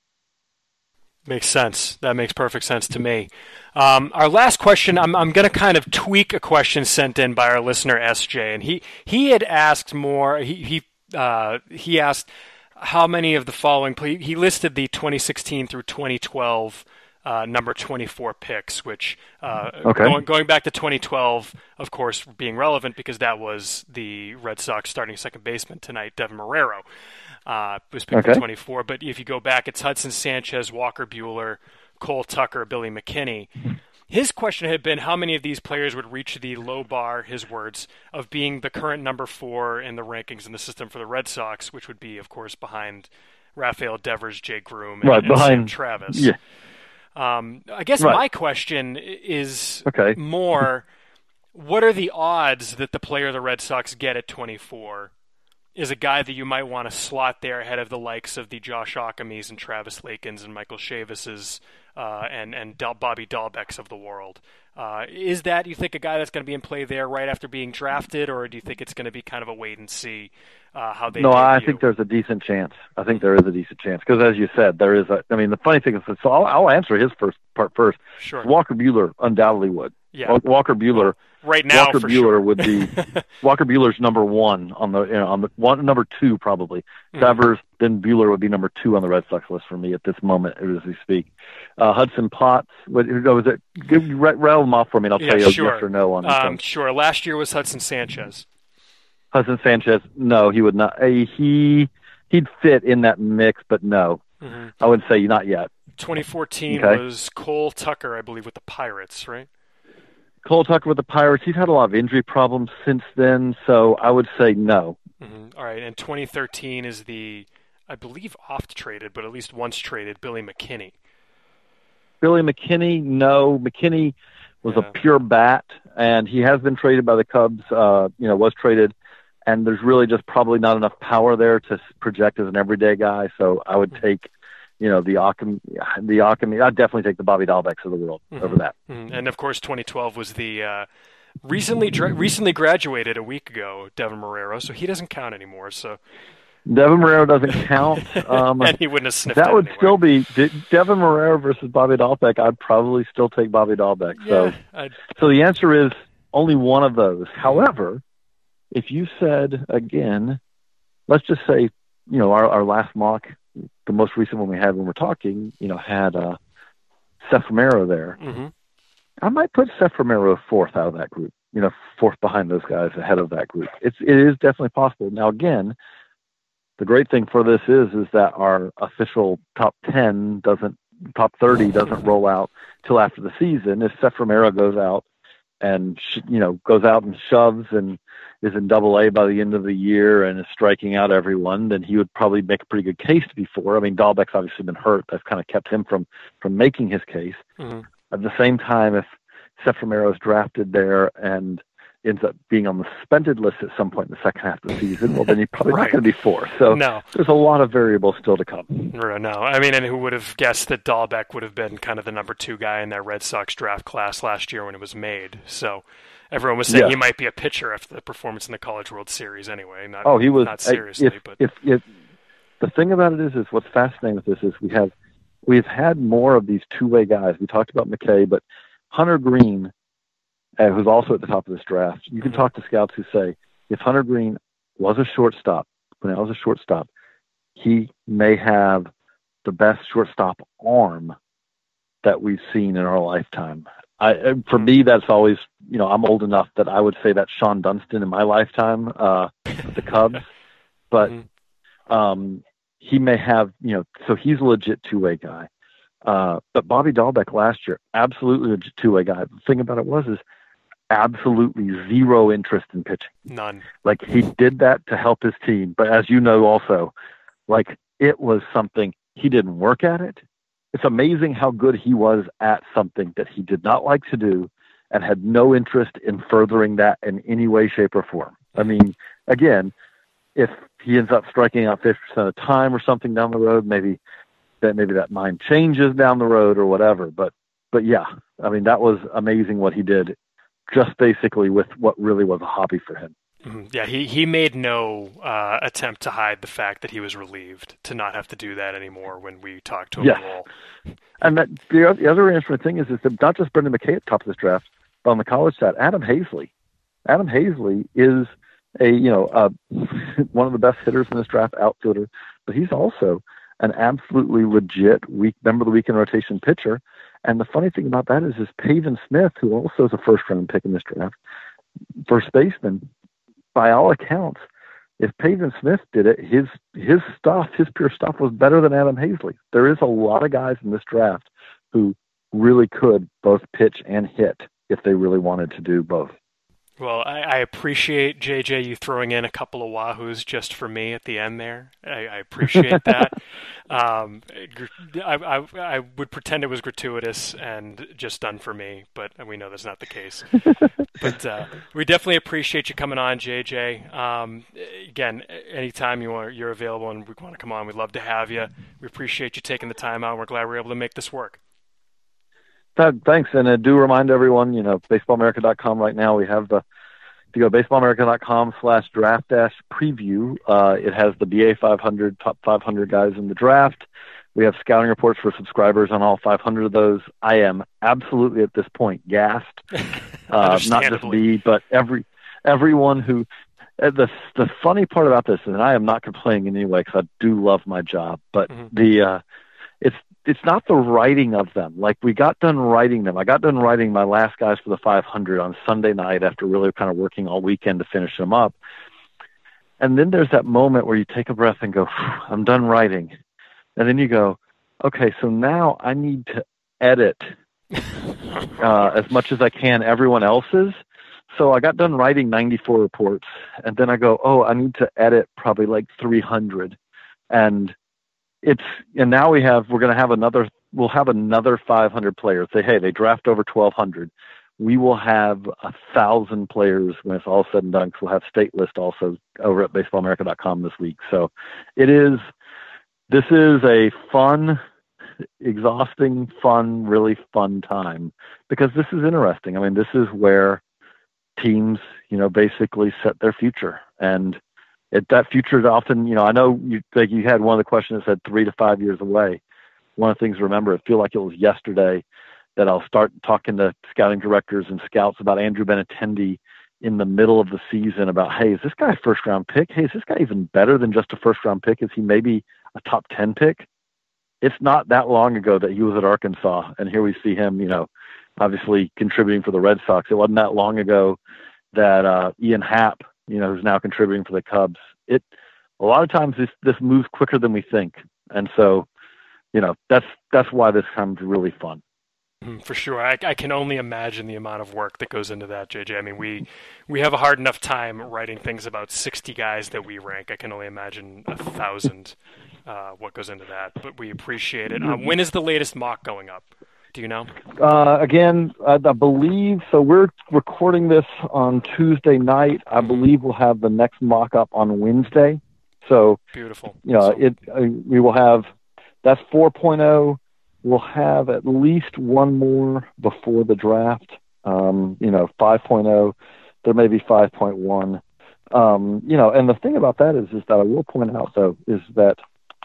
Makes sense. That makes perfect sense to me. Our last question, I'm going to kind of tweak a question sent in by our listener SJ, and he had asked more. He asked how many of the following. He listed the 2016 through 2012 number 24 picks, which going back to 2012, of course, being relevant because that was the Red Sox starting second baseman tonight, Devin Marrero. Was picked at 24, but if you go back, it's Hudson Sanchez, Walker Buehler, Cole Tucker, Billy McKinney. His question had been how many of these players would reach the low bar, his words, of being the current number 4 in the rankings in the system for the Red Sox, which would be, of course, behind Rafael Devers, Jay Groom, and Sam Travis. Yeah. I guess my question is more, what are the odds that the player the Red Sox get at 24 is a guy that you might want to slot there ahead of the likes of the Josh Ockhamys and Travis Lakins and Michael Chavis's and Bobby Dahlbecks of the world? Is that, you think, a guy that's going to be in play there right after being drafted, or do you think it's going to be kind of a wait and see how they debut? I think there's a decent chance. I think there is a decent chance because, as you said, there is the funny thing is, so I'll answer his first part first. Sure. Walker Buehler undoubtedly would. Yeah. Walker Buehler. Right now, Walker for Buehler sure. would be Walker Buehler's number 1 on the number 2 probably. Devers, then Buehler would be number 2 on the Red Sox list for me at this moment as we speak. Hudson Potts, rattle them off for me, and I'll tell you yes or no on this one. Sure. Last year was Hudson Sanchez. Hudson Sanchez, no, he would not. He'd fit in that mix, but no, I would say not yet. 2014 was Cole Tucker, I believe, with the Pirates, right? Cole Tucker with the Pirates, he's had a lot of injury problems since then, so I would say no. Mm-hmm. All right, and 2013 is the, I believe, oft-traded, but at least once traded, Billy McKinney. Billy McKinney, no. McKinney was a pure bat, and he has been traded by the Cubs, was traded, and there's really just probably not enough power there to project as an everyday guy, so I would take the Occamy. I'd definitely take the Bobby Dahlbecks of the world over that. Mm-hmm. And, of course, 2012 was the recently graduated a week ago, Devin Marrero, so he doesn't count anymore. So Devin Marrero doesn't count. And he wouldn't have sniffed that. That would anyway. still be Devin Marrero versus Bobby Dahlbeck. I'd probably still take Bobby Dahlbeck. So the answer is only one of those. However, if you said, again, let's just say, our last mock, the most recent one we had when we're talking, had Seth Romero there. Mm-hmm. I might put Seth Romero fourth out of that group, fourth behind those guys ahead of that group. It is definitely possible. Now, again, the great thing for this is that our official top 30 doesn't roll out till after the season. If Seth Romero goes out and shoves and is in Double-A by the end of the year and is striking out everyone, then he would probably make a pretty good case to be four. I mean, Dahlbeck's obviously been hurt. That's kind of kept him from making his case. Mm-hmm. At the same time, if Seth Romero is drafted there and ends up being on the suspended list at some point in the second half of the season, well, then he's probably not going to be four. So there's a lot of variables still to come. No, I mean, and who would have guessed that Dahlbeck would have been kind of the number 2 guy in that Red Sox draft class last year when it was made? So everyone was saying he might be a pitcher after the performance in the College World Series anyway. He was. Not seriously, but if the thing about it is what's fascinating with this is we've had more of these two-way guys. We talked about McKay, but Hunter Green, who's also at the top of this draft, you can talk to scouts who say if Hunter Green was a shortstop, he may have the best shortstop arm that we've seen in our lifetime. For me, that's always, I'm old enough that I would say that's Sean Dunston in my lifetime, with the Cubs. But he may have, so he's a legit two-way guy. But Bobby Dahlbeck last year, absolutely legit two-way guy. The thing about it is absolutely zero interest in pitching. None. Like, he did that to help his team. But as you know also, like, it was something, he didn't work at it. It's amazing how good he was at something that he did not like to do and had no interest in furthering that in any way, shape, or form. I mean, again, if he ends up striking out 50% of the time or something down the road, maybe that mind changes down the road or whatever. But yeah, I mean, that was amazing what he did, just basically with what really was a hobby for him. Mm-hmm. Yeah, he made no attempt to hide the fact that he was relieved to not have to do that anymore when we talked to him. Yes. And the other interesting thing is that not just Brendan McKay at the top of this draft, but on the college side, Adam Hazley. Adam Hazley is one of the best hitters in this draft, outfielder, but he's also an absolutely legit member of the weekend rotation pitcher. And the funny thing about that is Pavin Smith, who also is a first-round pick in this draft, first baseman. By all accounts, if Pavin Smith did it, his pure stuff was better than Adam Hazley. There is a lot of guys in this draft who really could both pitch and hit if they really wanted to do both. Well, I appreciate, JJ, you throwing in a couple of wahoos just for me at the end there. I appreciate that. I would pretend it was gratuitous and just done for me, but we know that's not the case. But we definitely appreciate you coming on, JJ. Again, anytime you're available and we want to come on, we'd love to have you. We appreciate you taking the time out, and we're glad we're able to make this work. Thanks, and I do remind everyone, baseballamerica.com right now, we have if you go baseballamerica.com/draft-preview, it has the BA 500, top 500 guys in the draft. We have scouting reports for subscribers on all 500 of those. I am absolutely at this point gassed. Not just me, but everyone who, the funny part about this, and I am not complaining in any way because I do love my job, but it's not the writing of them. Like, we got done writing them. I got done writing my last guys for the 500 on Sunday night after really kind of working all weekend to finish them up. And then there's that moment where you take a breath and go, I'm done writing. And then you go, okay, so now I need to edit as much as I can everyone else's. So I got done writing 94 reports, and then I go, oh, I need to edit probably like 300. And now we'll have another 500 players. Say, hey, they draft over 1,200. We will have 1,000 players when it's all said and done, 'cause we'll have state list also over at baseballamerica.com this week. So this is a fun, exhausting, fun, really fun time, because this is interesting. I mean, this is where teams, basically set their future, and that future is often, I know you had one of the questions that said 3 to 5 years away. One of the things to remember, it feel like it was yesterday that I'll start talking to scouting directors and scouts about Andrew Benintendi in the middle of the season about, hey, is this guy a first round pick? Hey, is this guy even better than just a first round pick? Is he maybe a top 10 pick? It's not that long ago that he was at Arkansas, and here we see him, obviously contributing for the Red Sox. It wasn't that long ago that Ian Happ, who's now contributing for the Cubs. A lot of times this moves quicker than we think, and so that's why this comes really fun. For sure. I can only imagine the amount of work that goes into that, JJ. I mean, we have a hard enough time writing things about 60 guys that we rank. I can only imagine 1,000 what goes into that, but we appreciate it. When is the latest mock going up? Do you know? Again, I believe, so we're recording this on Tuesday night. I believe we'll have the next mock up on Wednesday. So beautiful. We will have, that's 4.0. We'll have at least one more before the draft. 5.0. There may be 5.1. And the thing about that is that I will point out, though, is that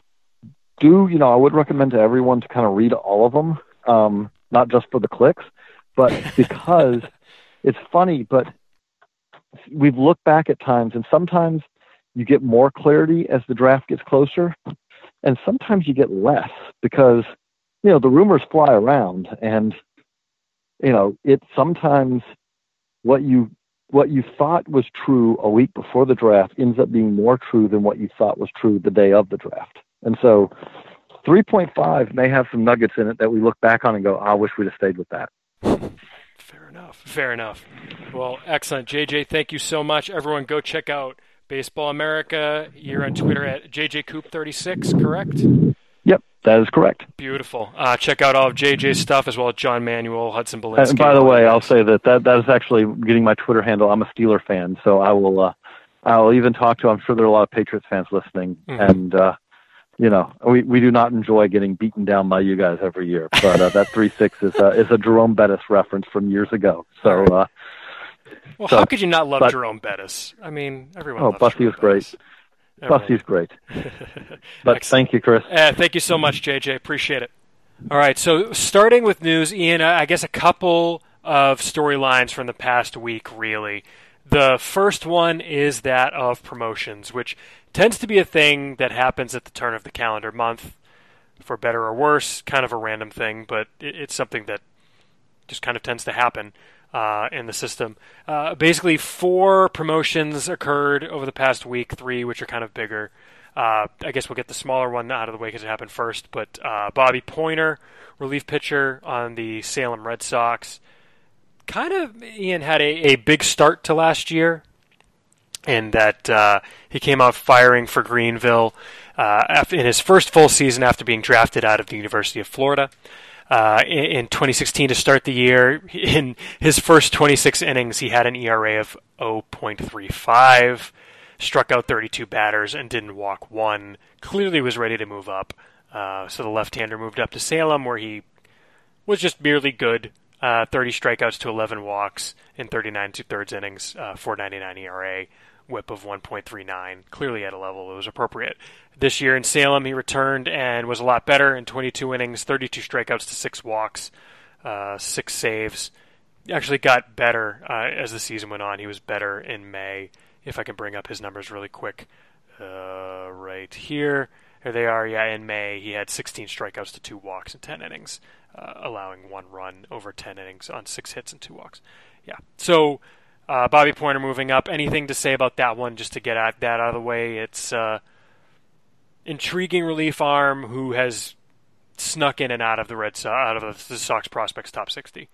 I would recommend to everyone to kind of read all of them, not just for the clicks, but because it's funny, but we've looked back at times, and sometimes you get more clarity as the draft gets closer, and sometimes you get less because the rumors fly around, and it sometimes what you thought was true a week before the draft ends up being more true than what you thought was true the day of the draft. And so 3.5 may have some nuggets in it that we look back on and go, I wish we'd have stayed with that. Fair enough. Well, excellent. JJ, thank you so much. Everyone go check out Baseball America. You're on Twitter at JJCoop36, correct? Yep, that is correct. Beautiful. Check out all of JJ's stuff, as well as John Manuel, Hudson Belinsky. And by the way, I'll say that is actually getting my Twitter handle. I'm a Steeler fan, so I'll even talk to, I'm sure there are a lot of Patriots fans listening, and we do not enjoy getting beaten down by you guys every year. But that 3-6 is a Jerome Bettis reference from years ago. So, how could you not love Jerome Bettis? I mean, everyone loves Busty Jerome was great. Busty's great. But thank you, Chris. Thank you so much, JJ. Appreciate it. All right, so starting with news, Ian, I guess a couple of storylines from the past week, really. The first one is that of promotions, which tends to be a thing that happens at the turn of the calendar month, for better or worse, kind of a random thing, but it's something that just kind of tends to happen in the system. Basically, 4 promotions occurred over the past week, 3 which are kind of bigger. I guess we'll get the smaller one out of the way because it happened first, but Bobby Pointer, relief pitcher on the Salem Red Sox, kind of, Ian, had a big start to last year, and that he came out firing for Greenville in his first full season after being drafted out of the University of Florida. In 2016 to start the year, in his first 26 innings, he had an ERA of 0.35, struck out 32 batters, and didn't walk one. Clearly was ready to move up. So the left-hander moved up to Salem, where he was just merely good. 30 strikeouts to 11 walks in 39 2/3 innings, 4.99 ERA, whip of 1.39, clearly at a level that was appropriate. This year in Salem, he returned and was a lot better in 22 innings, 32 strikeouts to 6 walks, 6 saves. He actually got better as the season went on. He was better in May, if I can bring up his numbers really quick. Right here. Here they are. Yeah, in May, he had 16 strikeouts to 2 walks in 10 innings, allowing 1 run over 10 innings on 6 hits and 2 walks. Yeah. So Bobby Pointer moving up. Anything to say about that one, just to get that out of the way? It's intriguing relief arm who has snuck in and out of the Sox prospects top 60.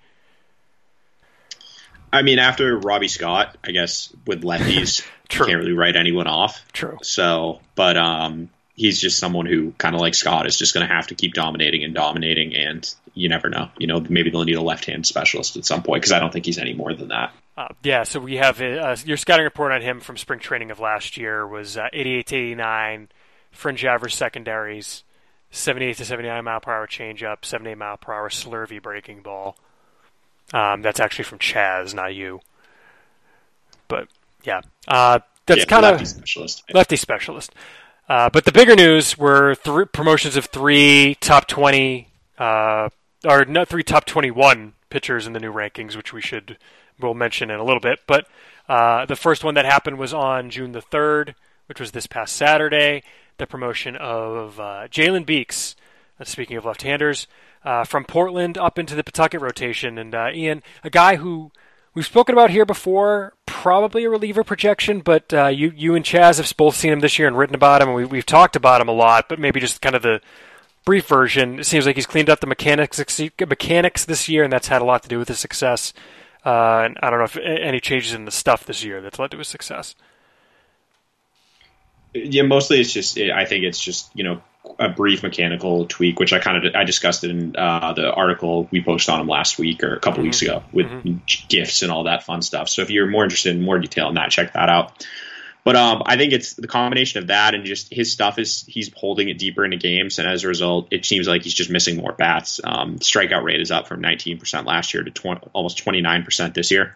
I mean, after Robbie Scott, I guess with lefties, you can't really write anyone off. True. So, but he's just someone who kind of like Scott is just going to have to keep dominating, and you never know. Maybe they'll need a left-hand specialist at some point because I don't think he's any more than that. So we have your scouting report on him from spring training of last year was 88 to 89, fringe average secondaries, 78 to 79 mile per hour changeup, 78 mile per hour slurvy breaking ball. That's actually from Chaz, not you. But yeah, that's kind of lefty specialist. But the bigger news were promotions of three top 20, or not three top 21 pitchers in the new rankings, which we'll mention in a little bit. But the first one that happened was on June the 3rd, which was this past Saturday. The promotion of Jalen Beeks, speaking of left-handers, from Portland up into the Pawtucket rotation. And Ian, a guy who we've spoken about here before, probably a reliever projection, but you and Chaz have both seen him this year and written about him, and we've talked about him a lot, but maybe just kind of the brief version. It seems like he's cleaned up the mechanics this year, and that's had a lot to do with his success. And I don't know if any changes in the stuff this year that's led to his success. Yeah, mostly I think it's just, a brief mechanical tweak, which I discussed it in the article we posted on him last week or a couple weeks ago with GIFs and all that fun stuff. So if you're more interested in more detail on that, check that out. But I think it's the combination of that and just his stuff is he's holding it deeper into games, and as a result, it seems like he's just missing more bats. Strikeout rate is up from 19% last year to almost 29% this year.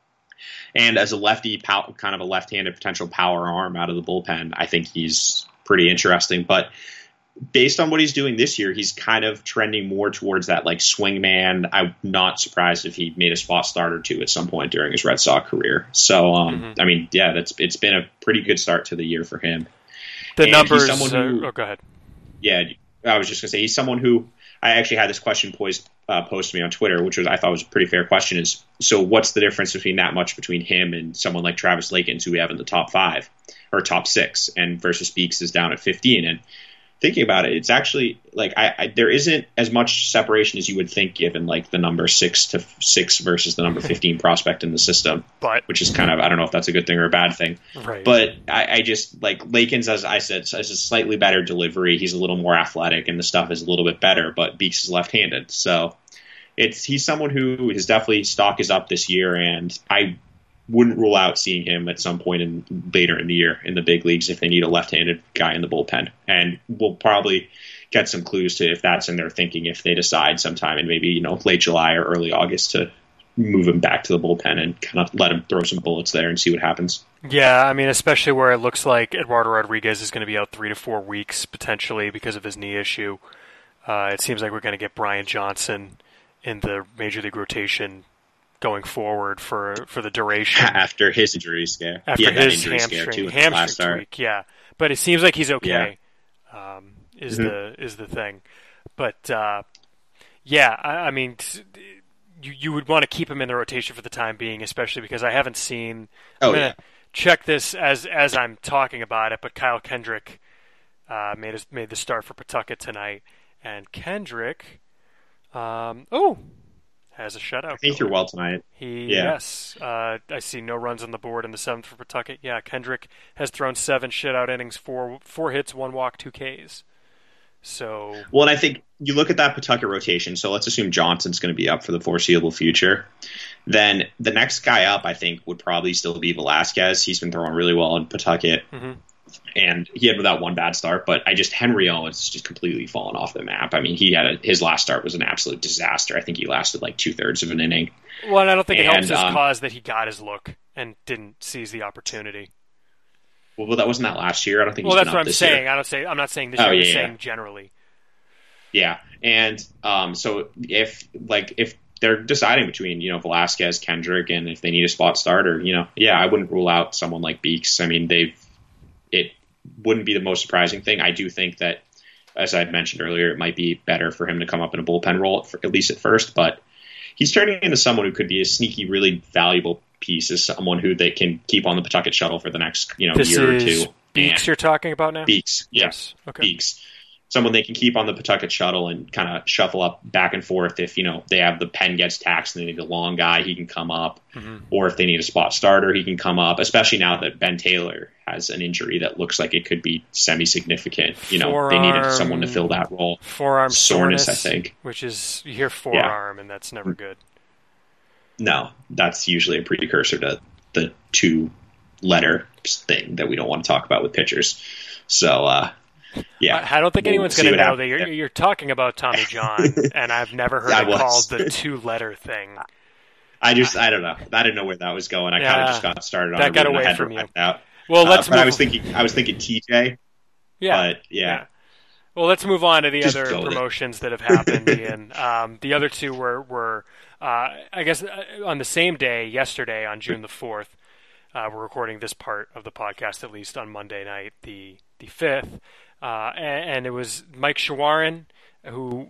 And as a lefty, kind of a left-handed potential power arm out of the bullpen, I think he's pretty interesting. But based on what he's doing this year, he's kind of trending more towards that like swing man. I'm not surprised if he made a spot start or two at some point during his Red Sox career. So, I mean, yeah, it's been a pretty good start to the year for him. The numbers. Go ahead. Yeah, I was just gonna say he's someone who I actually had this question posed to me on Twitter, which I thought was a pretty fair question. Is so what's the difference between that much between him and someone like Travis Lakins, who we have in the top 5 or top 6, and versus Beeks is down at 15? And thinking about it, it's actually like there isn't as much separation as you would think, given like the number 6 versus the number 15 prospect in the system, which is kind of, I don't know if that's a good thing or a bad thing. Right. But I just like Lakins, as I said, has a slightly better delivery. He's a little more athletic, and the stuff is a little bit better. But Beeks is left-handed, so he's someone who is definitely stock is up this year, and I wouldn't rule out seeing him at some point later in the year in the big leagues if they need a left-handed guy in the bullpen. And we'll probably get some clues to if that's in their thinking if they decide sometime in maybe late July or early August to move him back to the bullpen and kind of let him throw some bullets there and see what happens. Yeah, I mean, especially where it looks like Eduardo Rodriguez is going to be out 3 to 4 weeks potentially because of his knee issue. It seems like we're going to get Brian Johnson in the major league rotation going forward for the duration after his injury scare. After his hamstring tweak, yeah. But it seems like he's okay. Yeah. Is the thing, but yeah. I mean, you would want to keep him in the rotation for the time being, especially because I haven't seen. I'm gonna check this as I'm talking about it, but Kyle Kendrick made the start for Pawtucket tonight, and Kendrick, has a shutout. I think you're well tonight. Yes. I see no runs on the board in the 7th for Pawtucket. Yeah, Kendrick has thrown 7 shutout innings, 4 hits, 1 walk, 2 Ks. So well, and I think you look at that Pawtucket rotation. So let's assume Johnson's going to be up for the foreseeable future. Then the next guy up, I think, would probably still be Velasquez. He's been throwing really well in Pawtucket. And he had that one bad start, but Henry Owens just completely fallen off the map. I mean, his last start was an absolute disaster. I think he lasted like 2/3 of an inning. Well, and I don't think it helps his cause that he got his look and didn't seize the opportunity. Well, that wasn't that last year. I don't think. Well, that's what I'm saying. I'm not saying this year. I'm saying generally. Yeah, and so if they're deciding between Velasquez, Kendrick, and if they need a spot starter, I wouldn't rule out someone like Beeks. I mean, it wouldn't be the most surprising thing. I do think that, as I had mentioned earlier, it might be better for him to come up in a bullpen role, at least at first. But he's turning into someone who could be a sneaky, really valuable piece, as someone who they can keep on the Pawtucket shuttle for the next year or two. Beeks you're talking about now? Beeks, yes. Okay. Beeks. someone they can keep on the Pawtucket shuttle and kind of shuffle up back and forth. If, they have the pen gets taxed and they need a long guy, he can come up. Or if they need a spot starter, he can come up, especially now that Ben Taylor has an injury that looks like it could be semi-significant. They needed someone to fill that role. Forearm soreness, I think. Which is, you hear forearm, and that's never good. No, that's usually a precursor to the 2-letter thing that we don't want to talk about with pitchers. So, yeah, I don't think anyone's going to know that you're talking about Tommy John, and I've never heard it called the 2-letter thing. I don't know. I didn't know where that was going. I kind of just got started on it. That got away from you. Out. Well, let's move. I was thinking TJ. Yeah. But yeah. Well, let's move on to the other promotions that have happened, Ian. The other two were I guess, on the same day, yesterday, on June the 4th. We're recording this part of the podcast, at least, on Monday night, the 5th. And it was Mike Shawaryn, who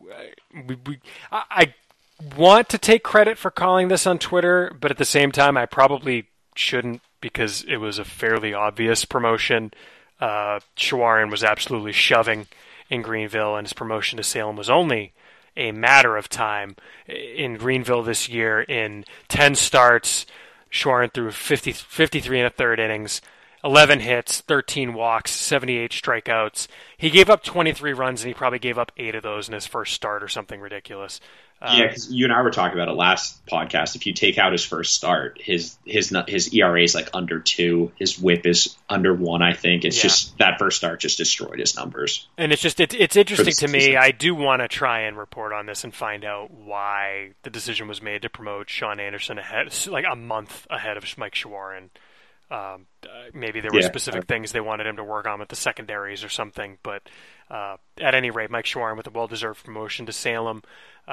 I want to take credit for calling this on Twitter, but at the same time, I probably shouldn't, because it was a fairly obvious promotion. Shawaryn was absolutely shoving in Greenville, and his promotion to Salem was only a matter of time. In Greenville this year, in 10 starts, Shawaryn threw 53 and a third innings, 11 hits, 13 walks, 78 strikeouts. He gave up 23 runs, and he probably gave up 8 of those in his first start or something ridiculous. Yeah, because you and I were talking about it last podcast. If you take out his first start, his ERA is like under 2. His WHIP is under 1. I think it's just that first start just destroyed his numbers. And it's interesting to me. I do want to try and report on this and find out why the decision was made to promote Sean Anderson ahead, like a month ahead of Mike Shawaryn. Maybe there were specific things they wanted him to work on with the secondaries or something. But at any rate, Mike Shawaryn with a well-deserved promotion to Salem.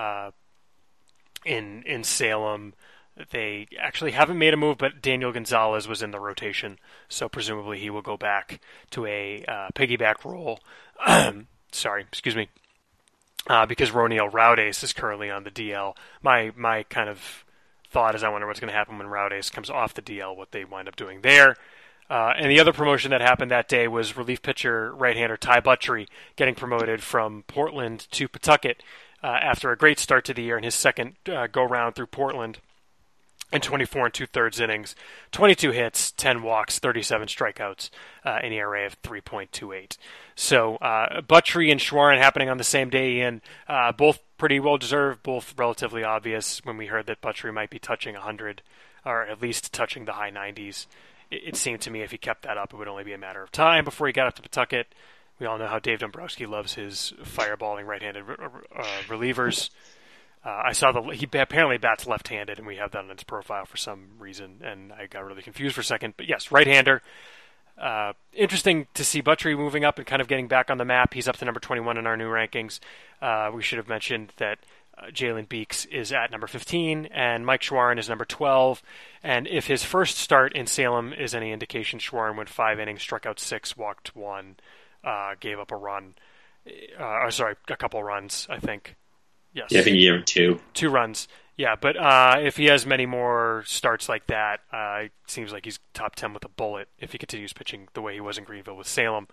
In Salem, they actually haven't made a move, but Daniel Gonzalez was in the rotation, so presumably he will go back to a piggyback role. Sorry, excuse me. Because Roniel Raudes is currently on the DL. My kind of thought is I wonder what's going to happen when Raudes comes off the DL, what they wind up doing there. And the other promotion that happened that day was relief pitcher right-hander Ty Buttrey getting promoted from Portland to Pawtucket after a great start to the year in his second go-round through Portland in 24 2/3 innings, 22 hits, 10 walks, 37 strikeouts, an ERA of 3.28. So Buttrey and Shawaryn happening on the same day, and both pretty well-deserved, both relatively obvious when we heard that Buttrey might be touching 100, or at least touching the high 90s. It seemed to me if he kept that up, it would only be a matter of time before he got up to Pawtucket. We all know how Dave Dombrowski loves his fireballing right-handed relievers. I saw he apparently bats left-handed, and we have that on his profile for some reason, and I got really confused for a second. But yes, right-hander. Interesting to see Buttrey moving up and kind of getting back on the map. He's up to number 21 in our new rankings. We should have mentioned that Jalen Beeks is at number 15, and Mike Shawaryn is number 12. And if his first start in Salem is any indication, Shawaryn went 5 innings, struck out 6, walked 1, gave up a run. A couple runs, I think. Yes. Yeah, I think he gave him 2. 2 runs. Yeah, but if he has many more starts like that, it seems like he's top 10 with a bullet if he continues pitching the way he was in Greenville with Salem.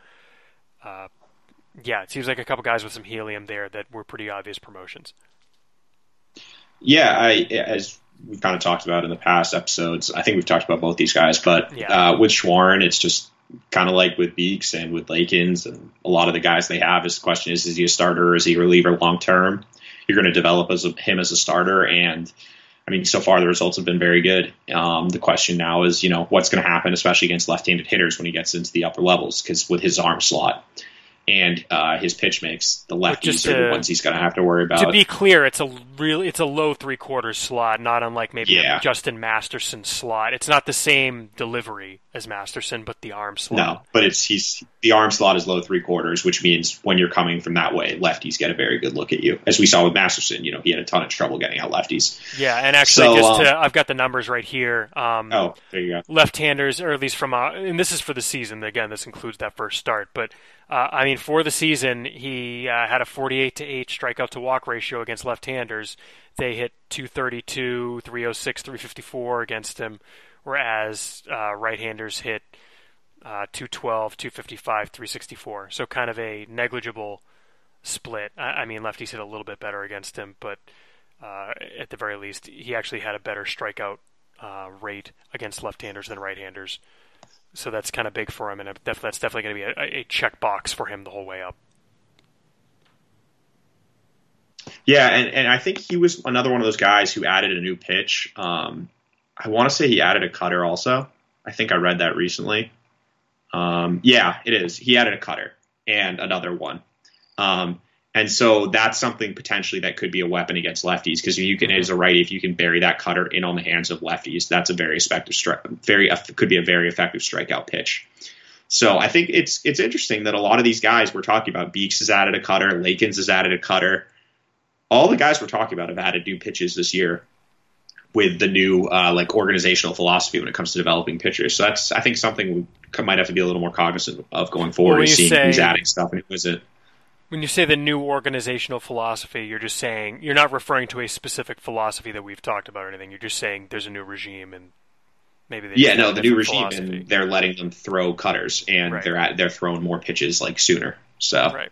It seems like a couple guys with some helium there that were pretty obvious promotions. Yeah, as we've kind of talked about in the past episodes, I think we've talked about both these guys, but with Shawaryn, it's just kind of like with Beeks and with Lakins and a lot of the guys they have. Is the question is he a starter or is he a reliever long term? You're going to develop him as a starter, and I mean, so far the results have been very good. The question now is, what's going to happen, especially against left-handed hitters when he gets into the upper levels, because with his arm slot and his pitch mix, the lefties are the ones he's going to have to worry about. To be clear, it's a low 3/4 slot, not unlike maybe a Justin Masterson slot. It's not the same delivery as Masterson, but the arm slot. No, but the arm slot is low 3/4, which means when you're coming from that way, lefties get a very good look at you. As we saw with Masterson, he had a ton of trouble getting out lefties. Yeah, and actually, I've got the numbers right here. There you go. Left-handers, or at least from and this is for the season. Again, this includes that first start, but for the season, he had a 48-8 strikeout to walk ratio against left-handers. They hit 232, 306, 354 against him, whereas right-handers hit 212, 255, 364. So kind of a negligible split. I mean, lefties hit a little bit better against him, but at the very least, he actually had a better strikeout rate against left-handers than right-handers. So that's kind of big for him, and that's definitely going to be a check box for him the whole way up. Yeah, and I think he was another one of those guys who added a new pitch. I want to say he added a cutter also. I think I read that recently. Yeah, it is. He added a cutter and another one. And so that's something potentially that could be a weapon against lefties, because you can, as a righty, if you can bury that cutter in on the hands of lefties, that's a very effective could be a very effective strikeout pitch. So I think it's interesting that a lot of these guys we're talking about, Beeks has added a cutter, Lakins has added a cutter. All the guys we're talking about have added new pitches this year with the new organizational philosophy when it comes to developing pitchers. So that's, I think, something we might have to be a little more cognizant of going forward, is seeing who's adding stuff and who isn't. When you say the new organizational philosophy, you're just saying, you're not referring to a specific philosophy that we've talked about or anything. You're just saying there's a new regime and maybe the new regime philosophy. And they're letting them throw cutters and right. they're throwing more pitches sooner. So right.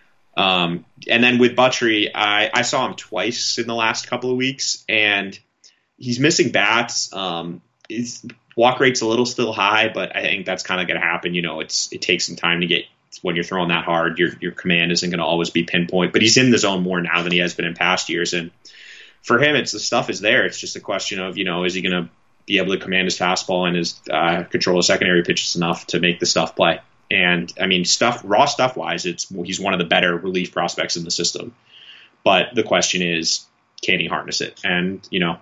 And then with Buttrey, I saw him twice in the last couple of weeks, and he's missing bats. His walk rate's a little still high, but I think that's kind of going to happen. It takes some time to get. When you're throwing that hard, your command isn't going to always be pinpoint, but he's in the zone more now than he has been in past years. And for him, the stuff is there. It's just a question of, is he going to be able to command his fastball and his control his secondary pitches enough to make the stuff play? And I mean, raw stuff wise, he's one of the better relief prospects in the system. But the question is, can he harness it? And,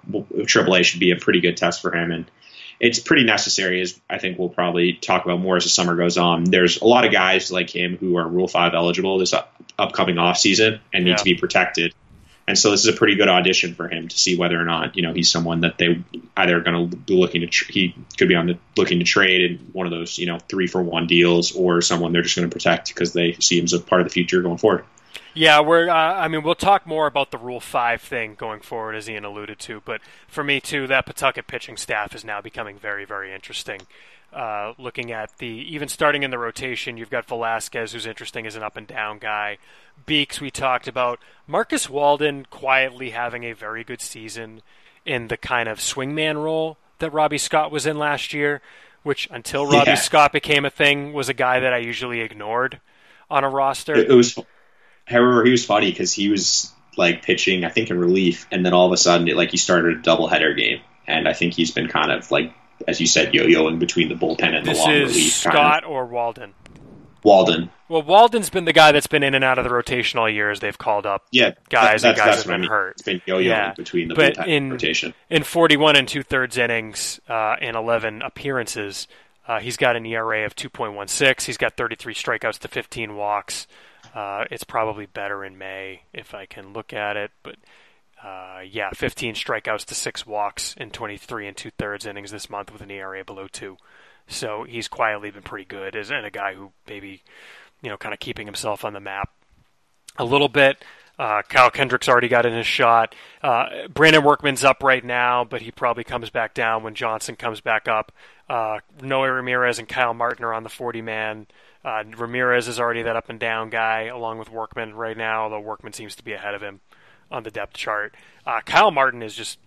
AAA should be a pretty good test for him. And it's pretty necessary, as I think we'll probably talk about more as the summer goes on. There's a lot of guys like him who are Rule 5 eligible this upcoming offseason and need to be protected. And so this is a pretty good audition for him to see whether or not, he's someone that they either are going to be looking to he could be looking to trade in one of those, 3-for-1 deals, or someone they're just going to protect because they see him as a part of the future going forward. Yeah, we'll talk more about the Rule 5 thing going forward, as Ian alluded to. But for me, too, that Pawtucket pitching staff is now becoming very, very interesting. Looking at even starting in the rotation, you've got Velasquez, who's interesting as an up-and-down guy. Beeks, we talked about. Marcus Walden quietly having a very good season in the kind of swingman role that Robbie Scott was in last year, which until Robbie Scott became a thing was a guy that I usually ignored on a roster. However, he was funny because he was pitching, I think, in relief, and then all of a sudden, he started a doubleheader game, and I think he's been kind of as you said, yo-yoing between the bullpen and the long relief. This is Scott or Walden? Walden. Well, Walden's been the guy that's been in and out of the rotation all year as they've called up guys that have been hurt. It's been yo-yoing between the bullpen rotation. In 41 and 2/3 innings in 11 appearances, he's got an ERA of 2.16. He's got 33 strikeouts to 15 walks. It's probably better in May if I can look at it, but 15 strikeouts to 6 walks in 23 and 2/3 innings this month with an ERA below 2. So he's quietly been pretty good, and a guy who maybe, kind of keeping himself on the map a little bit. Kyle Kendrick's already got in his shot. Brandon Workman's up right now, but he probably comes back down when Johnson comes back up. Noe Ramirez and Kyle Martin are on the 40-man. Ramirez is already that up-and-down guy, along with Workman right now, although Workman seems to be ahead of him on the depth chart. Kyle Martin is just...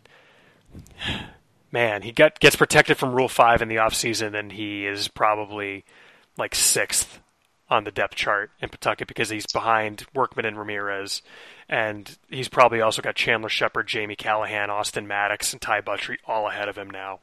Man, he gets protected from Rule 5 in the offseason, and he is probably 6th on the depth chart in Pawtucket because he's behind Workman and Ramirez. And he's probably also got Chandler Shepard, Jamie Callahan, Austin Maddox, and Ty Buttrey all ahead of him now.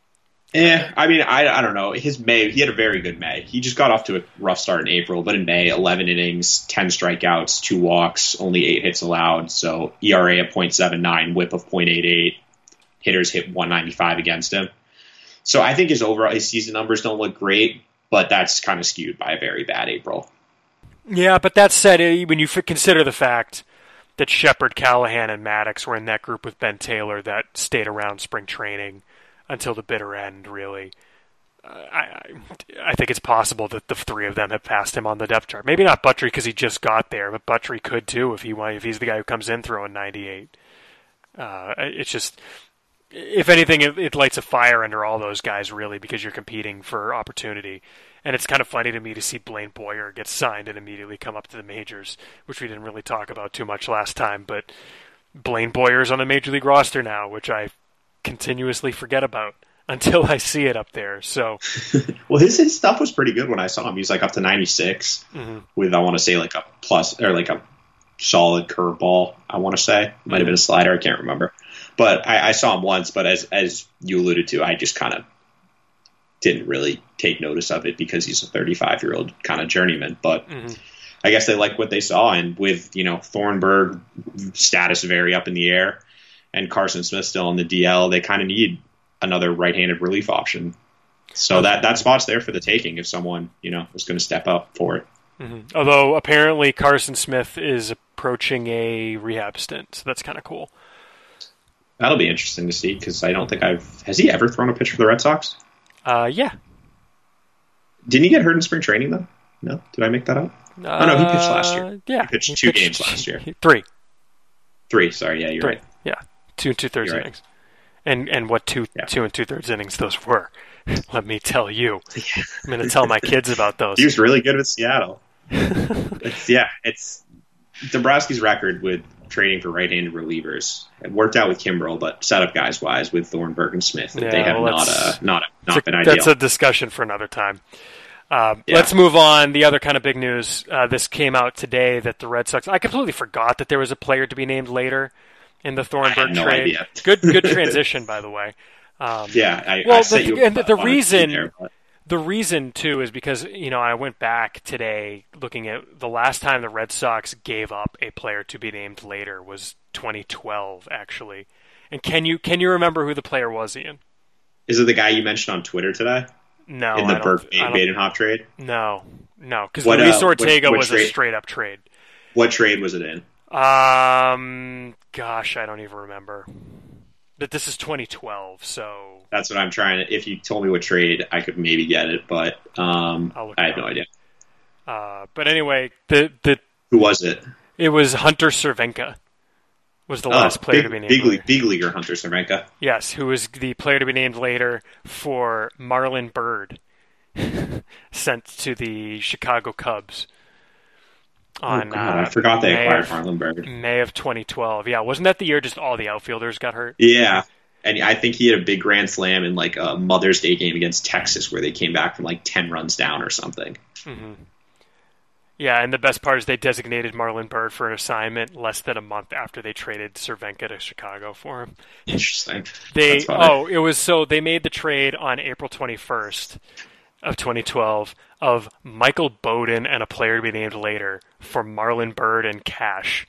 I mean, I don't know. His May, he had a very good May. He just got off to a rough start in April, but in May, 11 innings, 10 strikeouts, 2 walks, only 8 hits allowed. So ERA of .79, WHIP of .88. Hitters hit 195 against him. So I think his season numbers don't look great, but that's kind of skewed by a very bad April. Yeah, but that said, when you consider the fact that Shepard, Callahan, and Maddox were in that group with Ben Taylor that stayed around spring training until the bitter end, really, I think it's possible that the three of them have passed him on the depth chart. Maybe not Buttrey because he just got there, but Buttrey could too if he's the guy who comes in throwing 98. It's just... If anything, it lights a fire under all those guys, really, because you're competing for opportunity. And it's kind of funny to me to see Blaine Boyer get signed and immediately come up to the majors, which we didn't really talk about too much last time. But Blaine Boyer's on the Major League roster now, which I continuously forget about until I see it up there. So, well, his stuff was pretty good when I saw him. He's like up to 96 with, I want to say, like a plus or like a solid curveball. I want to say might have been a slider. I can't remember, but I saw him once. But as you alluded to, I just kind of didn't really take notice of it because he's a 35-year-old kind of journeyman. But I guess they like what they saw, and with Thornburg status very up in the air, and Carson Smith still on the DL, they kind of need another right-handed relief option. So that spot's there for the taking if someone was going to step up for it. Although apparently Carson Smith is approaching a rehab stint, so that's kind of cool. That'll be interesting to see because I don't think has he ever thrown a pitch for the Red Sox? Yeah. Didn't he get hurt in spring training though? No, did I make that up? Oh no, he pitched last year. Yeah, he pitched two games last year. Three. Sorry, yeah, you're Three. right. Yeah, 2 2/3 innings. And what 2 2 2/3 innings those were? Let me tell you. I'm going to tell my kids about those. He was really good with Seattle. It's Dombrowski's record with trading for right-handed relievers. It worked out with Kimbrel, but setup guys wise with Thornburg and Smith, they have not been ideal. That's a discussion for another time. Let's move on. The other kind of big news, this came out today that the Red Sox, I completely forgot that there was a player to be named later in the Thornburg trade. Idea. Good transition, by the way. The reason too is because I went back today looking at the last time the Red Sox gave up a player to be named later was 2012 actually. And can you remember who the player was, Ian? Is it the guy you mentioned on Twitter today? No, in the Badenhoff trade. No, because Luis Ortega was a straight up trade. What trade was it in? Gosh, I don't even remember. But this is 2012, so that's what I'm trying to. If you told me what trade, I could maybe get it, but I have no idea. But anyway, who was it? It was Hunter Cervenka. Was the last player to be named. Big leaguer Hunter Cervenka. Yes, who was the player to be named later for Marlon Byrd, sent to the Chicago Cubs. I forgot they acquired Marlon Byrd. May of 2012. Yeah, wasn't that the year just all the outfielders got hurt? Yeah, and I think he had a big grand slam in like a Mother's Day game against Texas where they came back from like 10 runs down or something. Yeah, and the best part is they designated Marlon Byrd for an assignment less than a month after they traded Cervenka to Chicago for him. Interesting. They made the trade on April 21st of 2012 of Michael Bowden and a player to be named later for Marlon Byrd and cash.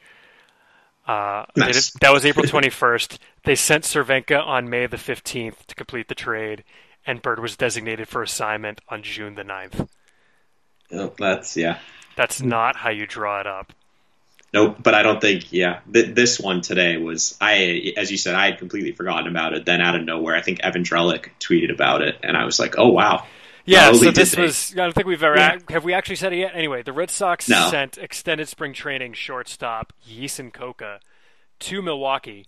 Nice. That was April 21st. They sent Cervenka on May the 15th to complete the trade, and Byrd was designated for assignment on June the 9th. Oh, That's not how you draw it up. Nope, but I don't think, this one today was, as you said, I had completely forgotten about it. Then out of nowhere, I think Evan Drellick tweeted about it, and I was like, oh, wow. Yeah, so this was, I don't think we've ever, have we actually said it yet? Anyway, the Red Sox sent extended spring training shortstop Yisin Coca to Milwaukee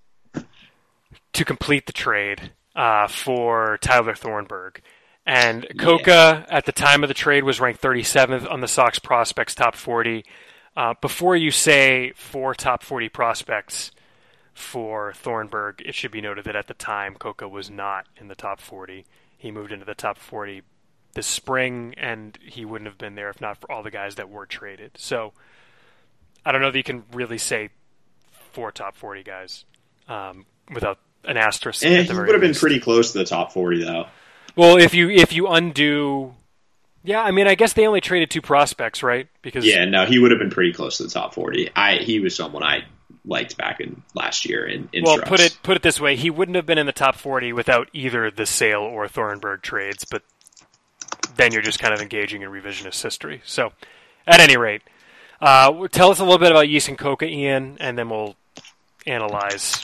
to complete the trade for Tyler Thornburg. And Coca, at the time of the trade, was ranked 37th on the Sox prospects top 40. Before you say 4 top 40 prospects for Thornburg, it should be noted that at the time, Coca was not in the top 40. He moved into the top 40 this spring, and he wouldn't have been there if not for all the guys that were traded. So I don't know that you can really say 4 top 40 guys without an asterisk. He would have been pretty close to the top 40, though. Well, if you undo... Yeah, I mean, I guess they only traded 2 prospects, right? Because he would have been pretty close to the top 40. He was someone I liked back in last year in well, Strauss. put it this way, he wouldn't have been in the top 40 without either the Sale or Thornburg trades, but then you're just kind of engaging in revisionist history. So, at any rate, tell us a little bit about Yisin Coca, Ian, and then we'll analyze.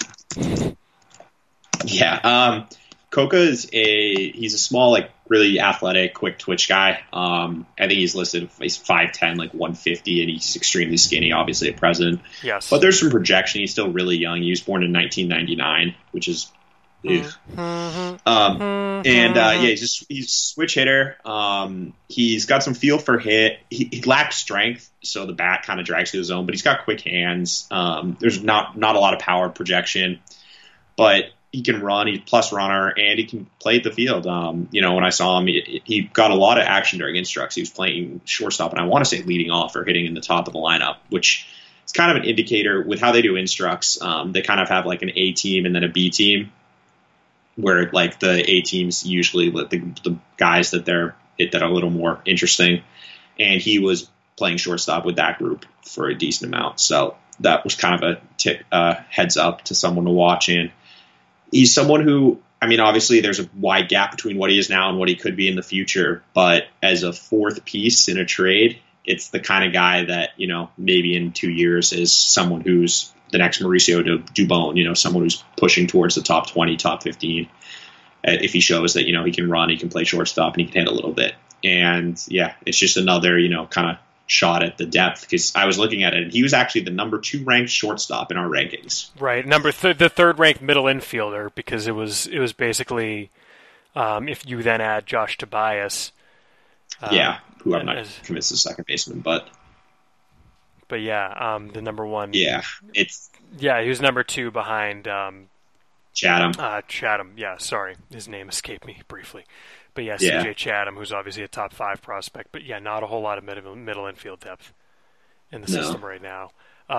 Yeah, Coca he's a small, like, really athletic, quick twitch guy. I think he's 5'10", like 150, and he's extremely skinny, obviously at present. Yes. But there's some projection. He's still really young. He was born in 1999, which is He's a switch hitter. He's got some feel for hit. He lacks strength, so the bat kind of drags to his zone, but he's got quick hands. There's not a lot of power projection, but he can run. He's a plus runner, and he can play at the field. When I saw him, he got a lot of action during instructs. He was playing shortstop, and I want to say leading off or hitting in the top of the lineup, which is kind of an indicator with how they do instructs. They kind of have like an A team and then a B team, where like the A teams usually the guys that are a little more interesting, and he was playing shortstop with that group for a decent amount. So that was kind of a heads up to someone to watch. And he's someone who, I mean, obviously there's a wide gap between what he is now and what he could be in the future. But as a fourth piece in a trade, it's the kind of guy that, maybe in 2 years is someone who's the next Mauricio Dubon, someone who's pushing towards the top 20, top 15. If he shows that, he can run, he can play shortstop, and he can hit a little bit. And yeah, it's just another, kind of shot at the depth, because I was looking at it, and he was actually the number 2 ranked shortstop in our rankings. Right, the third ranked middle infielder, because it was basically if you then add Josh Tobias. Who I'm not convinced is second baseman, but yeah, the number 1. Yeah, he was number 2 behind Chatham. Chatham, yeah, sorry, his name escaped me briefly. But yeah, CJ Chatham, who's obviously a top 5 prospect. But yeah, not a whole lot of middle infield depth in the system right now.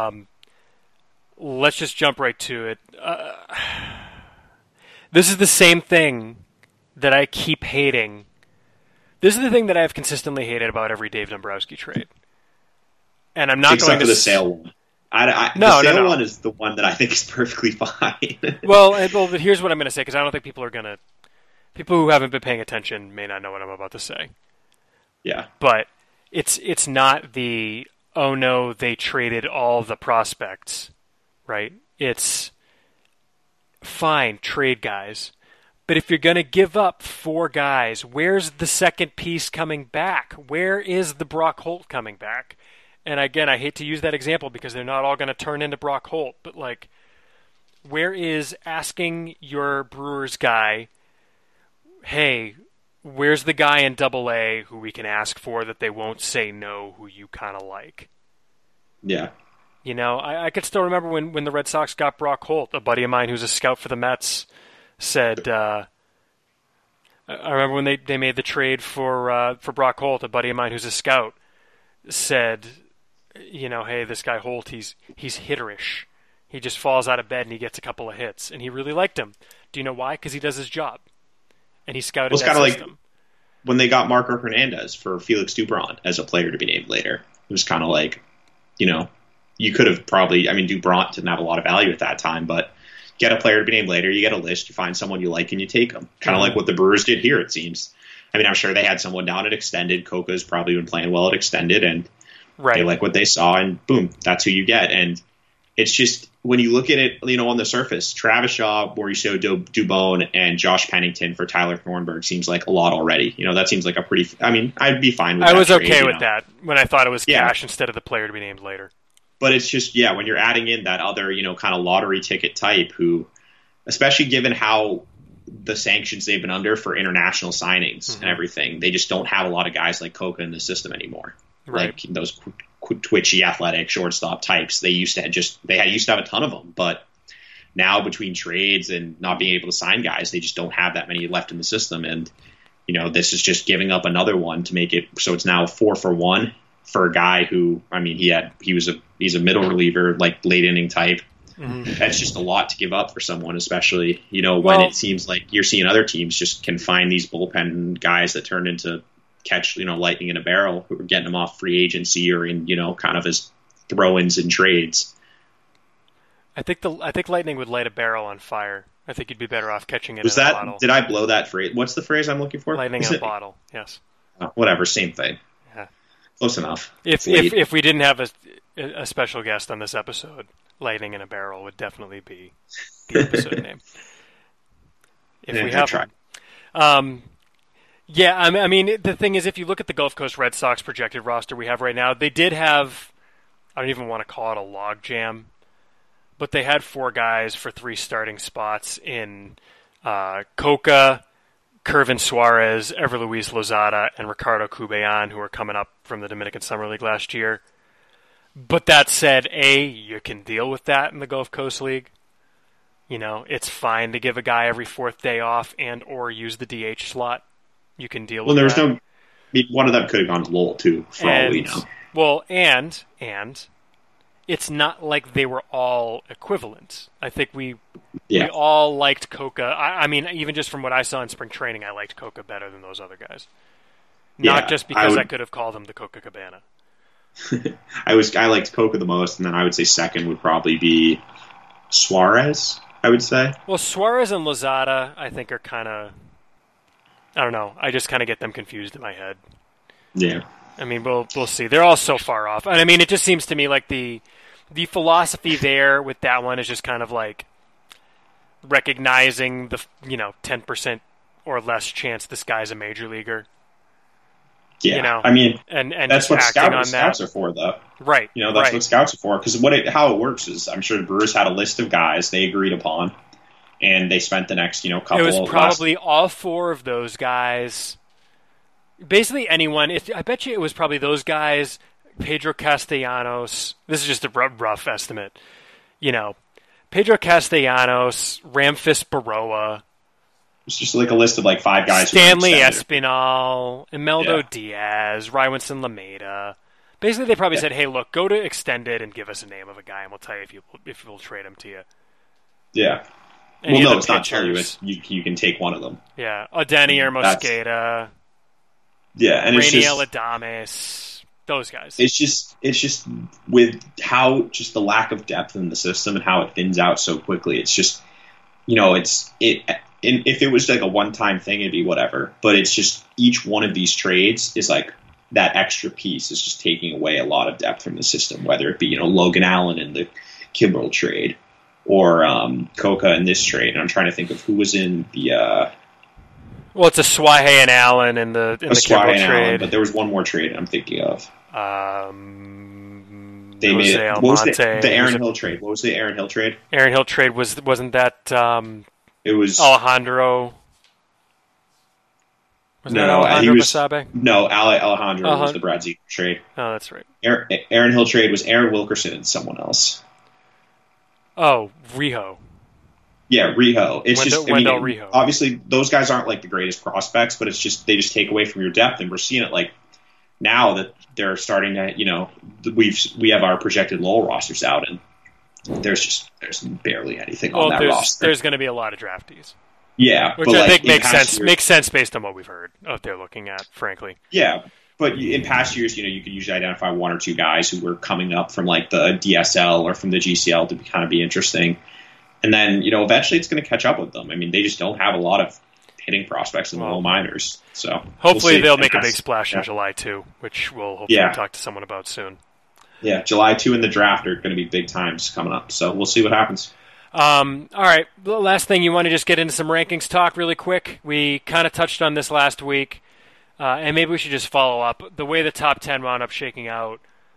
Let's just jump right to it. This is the same thing that I keep hating. This is the thing that I've consistently hated about every Dave Dombrowski trade. And I'm not going to... the Sale one. The Sale one is the one that I think is perfectly fine. well, but here's what I'm going to say, because I don't think people are going to... People who haven't been paying attention may not know what I'm about to say. Yeah. But it's not the, oh no, they traded all the prospects, right? It's fine, trade guys. But if you're going to give up 4 guys, where's the second piece coming back? Where is the Brock Holt coming back? And again, I hate to use that example because they're not all going to turn into Brock Holt. But like, where is asking your Brewers guy, hey, where's the guy in Double-A who we can ask for that they won't say no, who you kind of like? Yeah. I could still remember when the Red Sox got Brock Holt. A buddy of mine who's a scout for the Mets said, I remember when they made the trade for Brock Holt, a buddy of mine who's a scout said, hey, this guy Holt, he's hitterish. He just falls out of bed and he gets a couple of hits. And he really liked him. Do you know why? Because he does his job. And he scouted that system. It's kind of like when they got Marco Hernandez for Felix Dubron as a player to be named later. It was kind of like, you could have probably, Dubron didn't have a lot of value at that time, but get a player to be named later, you get a list, you find someone you like, and you take them. Kind of like what the Brewers did here, it seems. I'm sure they had someone down at extended. Coca's probably been playing well at extended, and they like what they saw, and boom, that's who you get. And it's just, when you look at it, on the surface, Travis Shaw, Mauricio Dubon, and Josh Pennington for Tyler Thornburg seems like a lot already. That seems like a pretty... I'd be fine with that. I was trade, okay with that when I thought it was cash instead of the player to be named later. But it's just, when you're adding in that other, kind of lottery ticket type who, especially given how the sanctions they've been under for international signings and everything, they just don't have a lot of guys like Coca in the system anymore. Right. Like those twitchy athletic shortstop types. They used to have a ton of them, but now between trades and not being able to sign guys, they just don't have that many left in the system. And, this is just giving up another one to make it so it's now 4-for-1 for a guy who, he's a middle reliever, like late inning type. Mm-hmm. That's just a lot to give up for someone, especially, when it seems like you're seeing other teams just can find these bullpen guys that turn into catch, lightning in a barrel, who are getting them off free agency or in, kind of as throw-ins and trades. I think lightning would light a barrel on fire. I think you'd be better off catching it in a bottle. Did I blow that phrase? What's the phrase I'm looking for? Lightning in a bottle, yes. Whatever, same thing. Yeah. Close enough. If we didn't have a special guest on this episode, lightning in a barrel would definitely be the episode name. If we have one. Yeah, the thing is, if you look at the Gulf Coast Red Sox projected roster we have right now, they did have, I don't even want to call it a log jam, but they had 4 guys for 3 starting spots in Coca, Kervin Suarez, Everluis Lozada, and Ricardo Cubean, who are coming up from the Dominican Summer League last year. But that said, you can deal with that in the Gulf Coast League. It's fine to give a guy every fourth day off and or use the DH slot. You can deal with that. Well, one of them could have gone to Lowell, too, for all we know. Well, and it's not like they were all equivalent. I think we all liked Coca. I mean, even just from what I saw in spring training, I liked Coca better than those other guys. Not just because I could have called him the Coca Cabana. I liked Coca the most, and then I would say second would probably be Suarez, I would say. Well, Suarez and Lozada, I think, are kind of... I don't know. I just kind of get them confused in my head. Yeah. I mean, we'll see. They're all so far off. And I mean, it just seems to me like the philosophy there with that one is just kind of like recognizing the 10% or less chance this guy's a major leaguer. Yeah, I mean, and that's what scouts that. are for, though. Right. That's what scouts are for. Because how it works is, I'm sure the Brewers had a list of guys they agreed upon, and they spent the next couple. It was probably all four of those guys. Basically, anyone. I bet you it was probably those guys. Pedro Castellanos. This is just a rough estimate. Pedro Castellanos, Ramfis Baroa. It's just like a list of like five guys. Stanley Espinal, Imeldo Diaz, Rywinson Lameda. Basically, they probably said, "Hey, look, go to extended and give us a name of a guy, and we'll tell you if we'll trade him to you." Yeah. No, it's not tell you. It's you can take one of them. Yeah, Odenier Mosqueda. Yeah, and Rainiel Adames. Those guys. It's just with how just the lack of depth in the system and how it thins out so quickly. It's just if it was like a one-time thing, it'd be whatever. But it's just each one of these trades is like that extra piece is just taking away a lot of depth from the system, whether it be Logan Allen in the Kimbrel trade or Coca in this trade. And I'm trying to think of who was in the. Well, it's a Swahe and Allen in the Kimbrel trade. Allen, but there was one more trade I'm thinking of. They made it. What was the Aaron Hill trade? What was the Aaron Hill trade? Aaron Hill trade wasn't that. It was Alejandro. Was that Alejandro Basabe? No, Alejandro was the Brad Zeke trade. Oh, that's right. Aaron Hill trade was Aaron Wilkerson and someone else. Oh, Rijo. Yeah, Rijo. It's Wendell Rijo. Obviously, those guys aren't like the greatest prospects, but it's just they just take away from your depth, and we're seeing it like now that they're starting to. We have our projected Lowell rosters out, and there's barely anything on that roster. There's going to be a lot of draftees. Yeah, which I think makes sense. Makes sense based on what we've heard out there looking at, frankly. Yeah, but in past years, you could usually identify one or two guys who were coming up from like the DSL or from the GCL to kind of be interesting, and then eventually it's going to catch up with them. I mean, they just don't have a lot of hitting prospects in the low minors. So hopefully they'll make a big splash in July too, which we'll hopefully talk to someone about soon. Yeah, July 2 and the draft are going to be big times coming up, so we'll see what happens. All right, the last thing, you want to just get into some rankings talk really quick? We kind of touched on this last week, and maybe we should just follow up. The way the top 10 wound up shaking out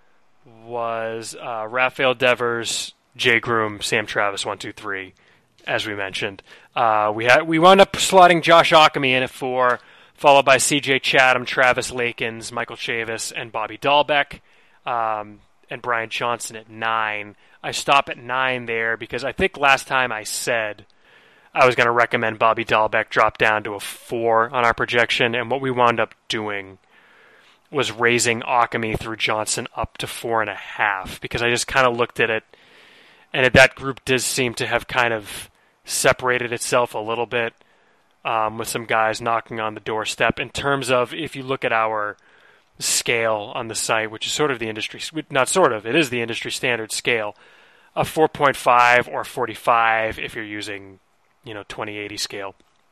was Rafael Devers, Jay Groom, Sam Travis, 1, 2, 3, as we mentioned. We wound up slotting Josh Ockamy in at 4, followed by C.J. Chatham, Travis Lakins, Michael Chavis, and Bobby Dahlbeck. And Brian Johnson at 9. I stop at 9 there because I think last time I said I was going to recommend Bobby Dahlbeck drop down to a 4 on our projection, and what we wound up doing was raising Ockamy through Johnson up to 4.5 because I just kind of looked at it, and that group does seem to have kind of separated itself a little bit with some guys knocking on the doorstep in terms of if you look at our scale on the site, which is sort of the industry, not sort of, it is the industry standard scale, a 4.5 or 45 if you're using 2080 scale.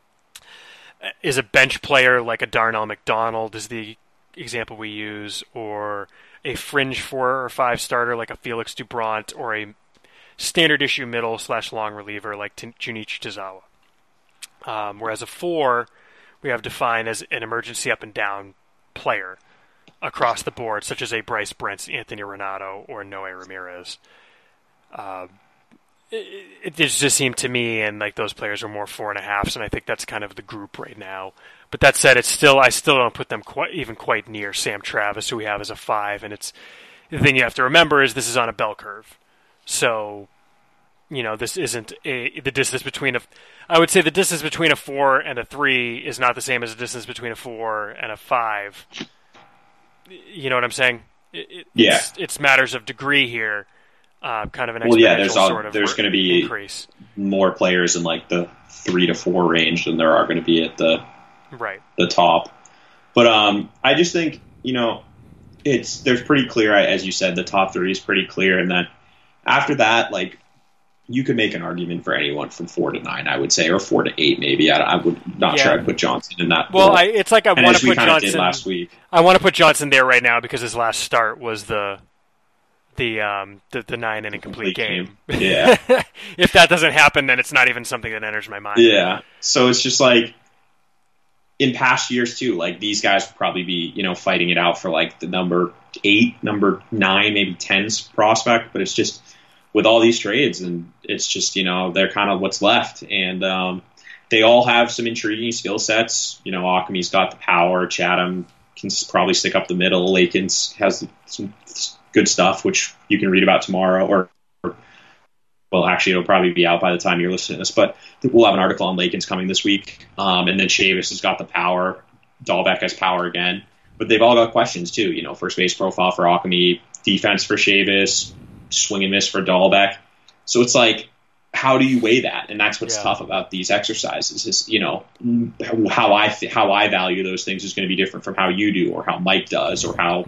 Is a bench player like a Darnell McDonald is the example we use, or a fringe 4 or 5 starter like a Felix Dubront, or a standard issue middle / long reliever like Junichi Tozawa. Whereas a 4 we have defined as an emergency up and down player across the board, such as a Bryce Brents, Anthony Renato, or Noe Ramirez. it just seemed to me, and like those players are more 4.5s, and I think that's kind of the group right now. But that said, I still don't put them quite near Sam Travis, who we have as a 5. And the thing you have to remember is this is on a bell curve, so this isn't the distance between I would say the distance between a 4 and a 3 is not the same as the distance between a 4 and a 5. You know what I'm saying? It's matters of degree here. Kind of an exponential there's going to be increase. More players in like the 3 to 4 range than there are going to be at the top. But I just think there's pretty clear, as you said, the top 3 is pretty clear, and then after that, like you could make an argument for anyone from 4 to 9, I would say, or 4 to 8 maybe. I would not sure I'd put Johnson in that. Well, it's like I want to put Johnson did last week. I want to put Johnson there right now because his last start was the 9 inning complete game. Yeah. If that doesn't happen, then it's not even something that enters my mind. Yeah. So it's just like in past years too, like these guys would probably be, fighting it out for like the number 8, number 9, maybe 10's prospect, but it's just with all these trades, and it's just, they're kind of what's left. And they all have some intriguing skill sets. Occamy's got the power, Chatham can probably stick up the middle, Lakins has some good stuff, which you can read about tomorrow, well, actually, it'll probably be out by the time you're listening to this, but we'll have an article on Lakins coming this week. And then Chavis has got the power. Dahlbeck has power again. But they've all got questions, too. First base profile for Occamy, defense for Chavis, swing and miss for Dahlbeck. So it's like, how do you weigh that? And that's what's tough about these exercises is, how I value those things is going to be different from how you do or how Mike does or how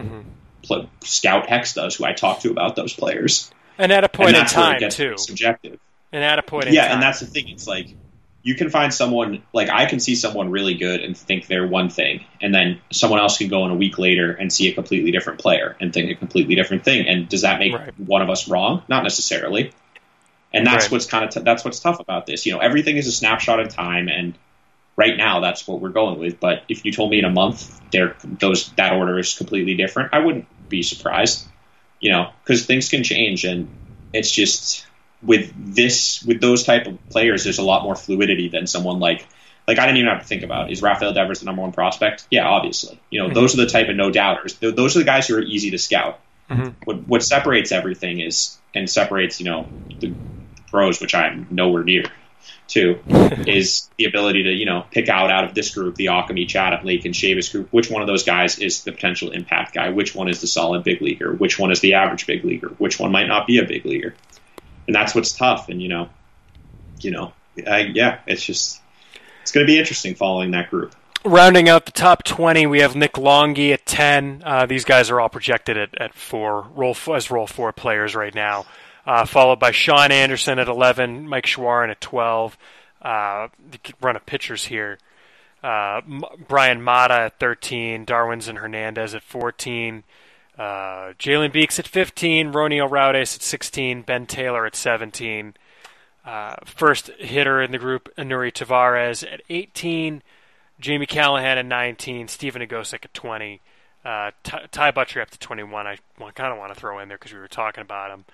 Scout Hex does, who I talk to about those players. And at a point in time, too. Subjective. And at a point in time. Yeah, and that's the thing. It's like, you can find someone, like I can see someone really good and think they're one thing, and then someone else can go in a week later and see a completely different player and think a completely different thing. And does that make one of us wrong? Not necessarily. And that's what's that's what's tough about this. Everything is a snapshot in time, and right now that's what we're going with. But if you told me in a month that order is completely different, I wouldn't be surprised. Because things can change, and it's just with those type of players, there's a lot more fluidity than someone like I didn't even have to think about. Is Rafael Devers the number 1 prospect? Yeah, obviously. Those are the type of no doubters. Those are the guys who are easy to scout. What separates everything and separates the pros, which I'm nowhere near to, is the ability to pick out of this group, the Occamy, Chatham, Lake, and Chavis group, which one of those guys is the potential impact guy, which one is the solid big leaguer, which one is the average big leaguer, which one might not be a big leaguer. And that's what's tough. And it's going to be interesting following that group. Rounding out the top 20, we have Nick Longy at 10. These guys are all projected at 4, role 4 players right now. Followed by Sean Anderson at 11, Mike Schwarren at 12. Run of pitchers here. Brian Mata at 13, Darwin's and Hernandez at 14. Jalen Beeks at 15, Ronio Raudes at 16, Ben Taylor at 17. First hitter in the group, Anuri Tavares at 18, Jamie Callahan at 19, Steven Agosic at 20, Ty Buttrey up to 21. I kind of want to throw in there because we were talking about him.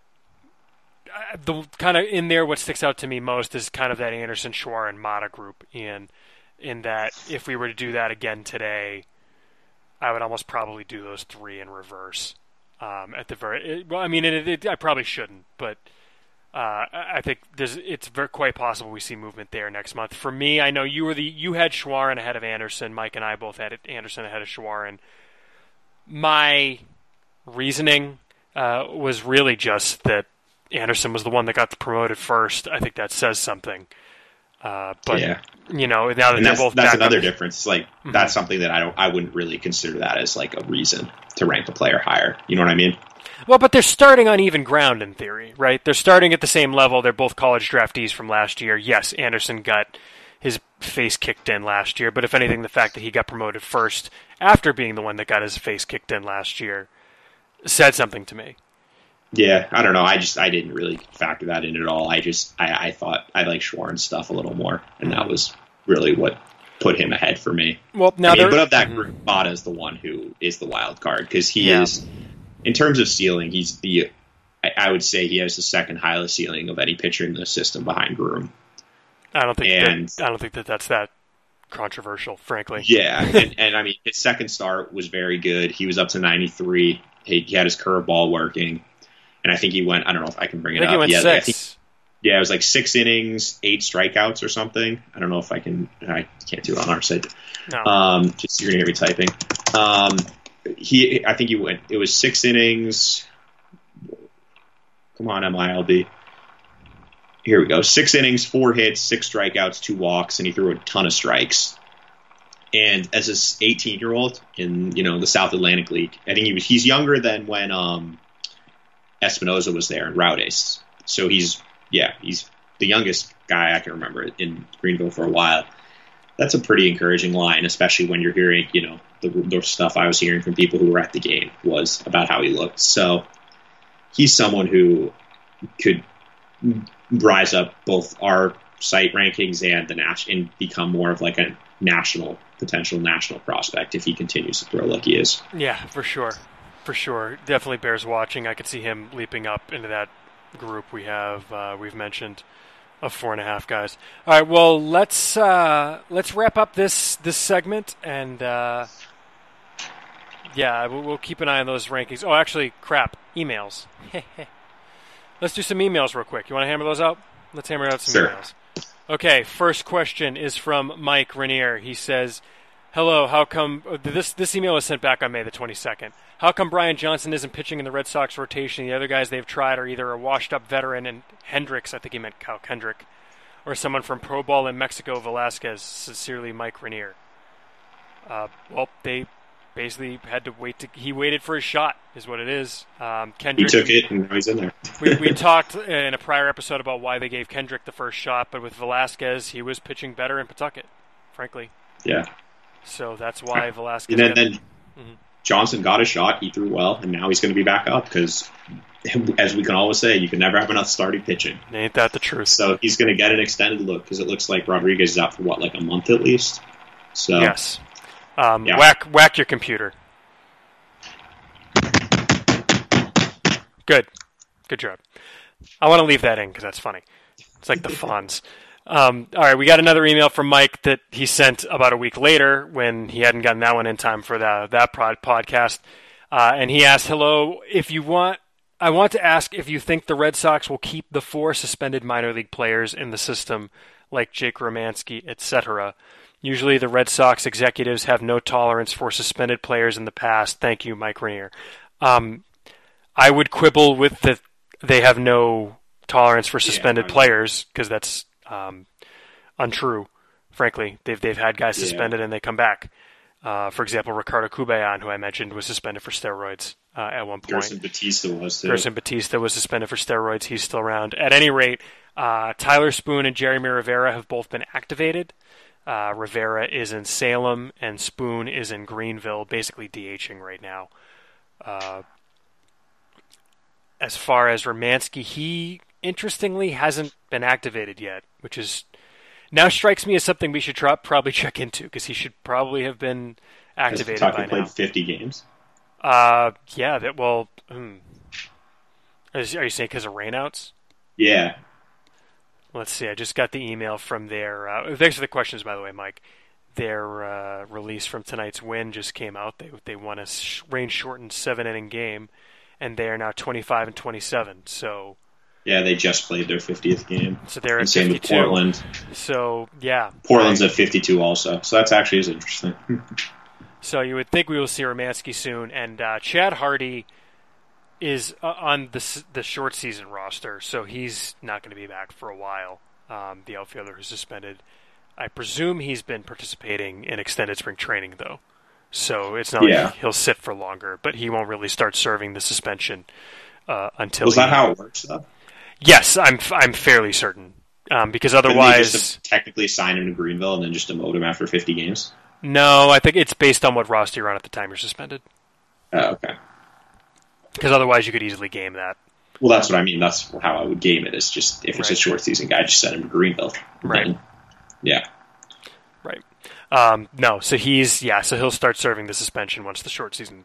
The kind of in there, what sticks out to me most is kind of that Anderson, Schwarren, and Mata group. In that, if we were to do that again today, I would almost probably do those 3 in reverse. I probably shouldn't, but I think it's quite possible we see movement there next month. For me, I know you had Schwarren ahead of Anderson. Mike and I both had Anderson ahead of Schwarren. My reasoning was really just that Anderson was the one that got promoted first. I think that says something. Now that they're both that's another difference. Like that's something that I wouldn't really consider that as like a reason to rank a player higher. You know what I mean? Well, but they're starting on even ground in theory, right? They're starting at the same level. They're both college draftees from last year. Yes, Anderson got his face kicked in last year, but if anything, the fact that he got promoted first after being the one that got his face kicked in last year said something to me. Yeah, I don't know. I didn't really factor that in at all. I thought I liked Schwarren's stuff a little more, and that was really what put him ahead for me. Well, now but of that group, Mata is the one who is the wild card because he is, in terms of ceiling, he's I would say he has the second highest ceiling of any pitcher in the system behind Groom. I don't think that's that controversial, frankly. Yeah, and I mean, his second start was very good. He was up to 93. He had his curveball working, and I think he went. I don't know if I can bring it up. He went 6. It was like 6 innings, 8 strikeouts or something. I don't know if I can. I can't do it on our site. No. Just you're gonna hear me typing. I think he went. It was 6 innings. Come on, MILB. Here we go. 6 innings, 4 hits, 6 strikeouts, 2 walks, and he threw a ton of strikes. And as an 18-year-old in the South Atlantic League, I think he's younger than when Espinosa was there in route ace. So he's the youngest guy I can remember in Greenville for a while. That's a pretty encouraging line, especially when you're hearing the stuff I was hearing from people who were at the game was about how he looked. So he's someone who could rise up both our site rankings and and become more of like a potential national prospect if he continues to throw like he is. Yeah, for sure. Definitely bears watching. I could see him leaping up into that group we've mentioned of 4.5 guys. All right, well, let's wrap up this segment, and we'll keep an eye on those rankings. Oh, actually, emails. Let's do some emails real quick. You want to hammer those out? Let's hammer out some emails. Okay, first question is from Mike Rainier. He says, hello, how come... This email was sent back on May the 22nd. How come Brian Johnson isn't pitching in the Red Sox rotation? The other guys they've tried are either a washed-up veteran and Hendricks, I think he meant Kyle Kendrick, or someone from Pro Ball in Mexico, Velasquez. Sincerely, Mike Rainier. Well, they basically had to wait. He waited for his shot, is what it is. Kendrick, he took it, and now he's in there. we talked in a prior episode about why they gave Kendrick the first shot, but with Velasquez, he was pitching better in Pawtucket, frankly. Yeah. So that's why Velasquez... And then Johnson got a shot, he threw well, and now he's going to be back up because, as we can always say, you can never have enough starting pitching. Ain't that the truth? So he's going to get an extended look because it looks like Rodriguez is out for, like a month at least? So yes. Whack your computer. Good job. I want to leave that in because that's funny. It's like the Fonz. All right, we got another email from Mike that he sent about a week later when he hadn't gotten that one in time for that podcast. And he asked, hello, I want to ask if you think the Red Sox will keep the 4 suspended minor league players in the system, like Jake Romanski, etc. Usually the Red Sox executives have no tolerance for suspended players in the past. Thank you, Mike Rainier. I would quibble with that they have no tolerance for suspended players because that's untrue. Frankly, they've had guys suspended and they come back. For example, Ricardo Cubayan, who I mentioned, was suspended for steroids at one point. Gerson Batista was too. Gerson Batista was suspended for steroids. He's still around. At any rate, Tyler Spoon and Jeremy Rivera have both been activated. Rivera is in Salem and Spoon is in Greenville, basically DHing right now. As far as Romanski, he interestingly hasn't been activated yet, which is now strikes me as something we should probably check into because he should probably have been activated by now. Has played 50 games? Yeah. Are you saying because of rainouts? Yeah. Let's see. I just got the email from their. Thanks for the questions, by the way, Mike. Their release from tonight's win just came out. They won a rain-shortened 7-inning game, and they are now 25-27. So. Yeah, they just played their 50th game. So they're at same 52. With Portland. So yeah. Portland's at 52 also. So that's actually is interesting. So you would think we will see Romanski soon, and Chad Hardy is on the short season roster, so he's not going to be back for a while. The outfielder who's suspended, I presume he's been participating in extended spring training though, so it's not like he'll sit for longer, but he won't really start serving the suspension until. Was that how it works though? Yes, I'm fairly certain because otherwise they just technically assign him to Greenville and then just demote him after 50 games. No, I think it's based on what roster you're on at the time you're suspended. Oh, okay. Because otherwise you could easily game that. Well, that's what I mean. That's how I would game it. Is just if it's a short season guy, just send him to Greenville. Right. Then, yeah. Right. No. So so he'll start serving the suspension once the short season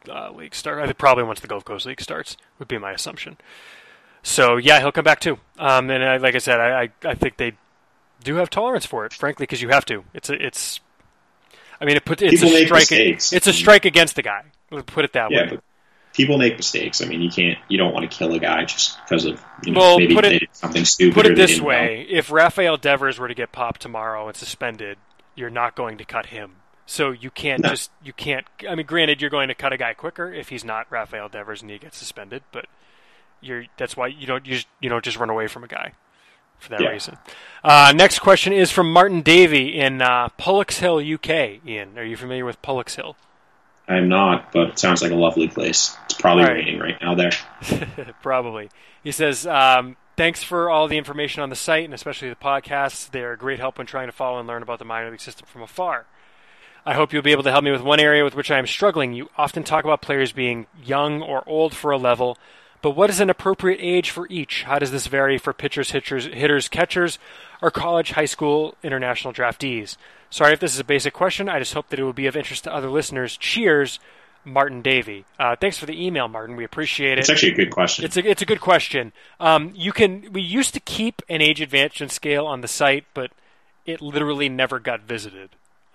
League starts. I think probably once the Gulf Coast League starts would be my assumption. So yeah, he'll come back too. And like I said, I think they do have tolerance for it, frankly, because you have to. It's a strike. It's a strike against the guy. Let's put it that way. But people make mistakes. I mean, you don't want to kill a guy just because of maybe they did something stupid. Put it this way: if Rafael Devers were to get popped tomorrow and suspended, you're not going to cut him. So you can't. I mean, granted, you're going to cut a guy quicker if he's not Rafael Devers and he gets suspended, but that's why you don't just run away from a guy for that reason. Next question is from Martin Davey in Pollux Hill, UK. Ian, are you familiar with Pollux Hill? I'm not, but it sounds like a lovely place. It's probably raining right now there. Probably. He says, thanks for all the information on the site, and especially the podcasts. They're a great help when trying to follow and learn about the minor league system from afar. I hope you'll be able to help me with one area with which I am struggling. You often talk about players being young or old for a level, but what is an appropriate age for each? How does this vary for pitchers, hitters, catchers, or college, high school, international draftees? Sorry if this is a basic question. I just hope that it will be of interest to other listeners. Cheers, Martin Davey. Thanks for the email, Martin. We appreciate it. It's actually a good question. It's a good question. We used to keep an age advancement scale on the site, but it literally never got visited.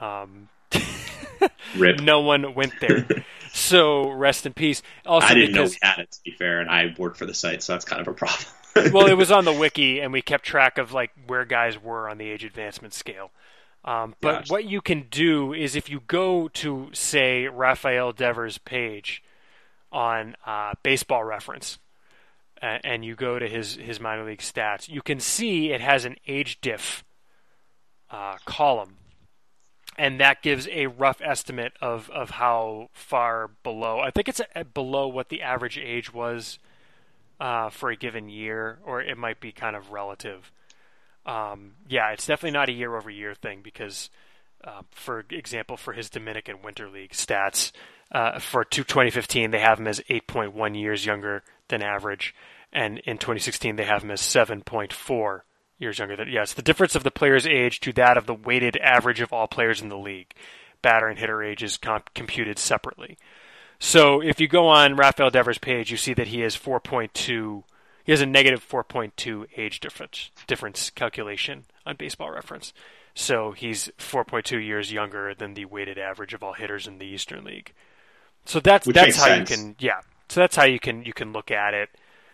Rip. No one went there. So rest in peace. Also, I didn't know we had it, to be fair, and I work for the site, so that's kind of a problem. Well, it was on the wiki, and we kept track of where guys were on the age advancement scale. But what you can do is if you go to, say, Rafael Devers' page on Baseball Reference, and you go to his minor league stats, you can see it has an age diff column. And that gives a rough estimate of how far below. I think it's below what the average age was for a given year, or it might be kind of relative. It's definitely not a year-over-year thing because, for example, for his Dominican Winter League stats, for 2015, they have him as 8.1 years younger than average, and in 2016, they have him as 7.4 years younger than. Yes, the difference of the player's age to that of the weighted average of all players in the league. Batter and hitter age is computed separately. So if you go on Rafael Devers' page, you see that he has 4.2. He has a negative 4.2 age difference calculation on Baseball Reference. So he's 4.2 years younger than the weighted average of all hitters in the Eastern League. So that's how sense. So that's how you can look at it.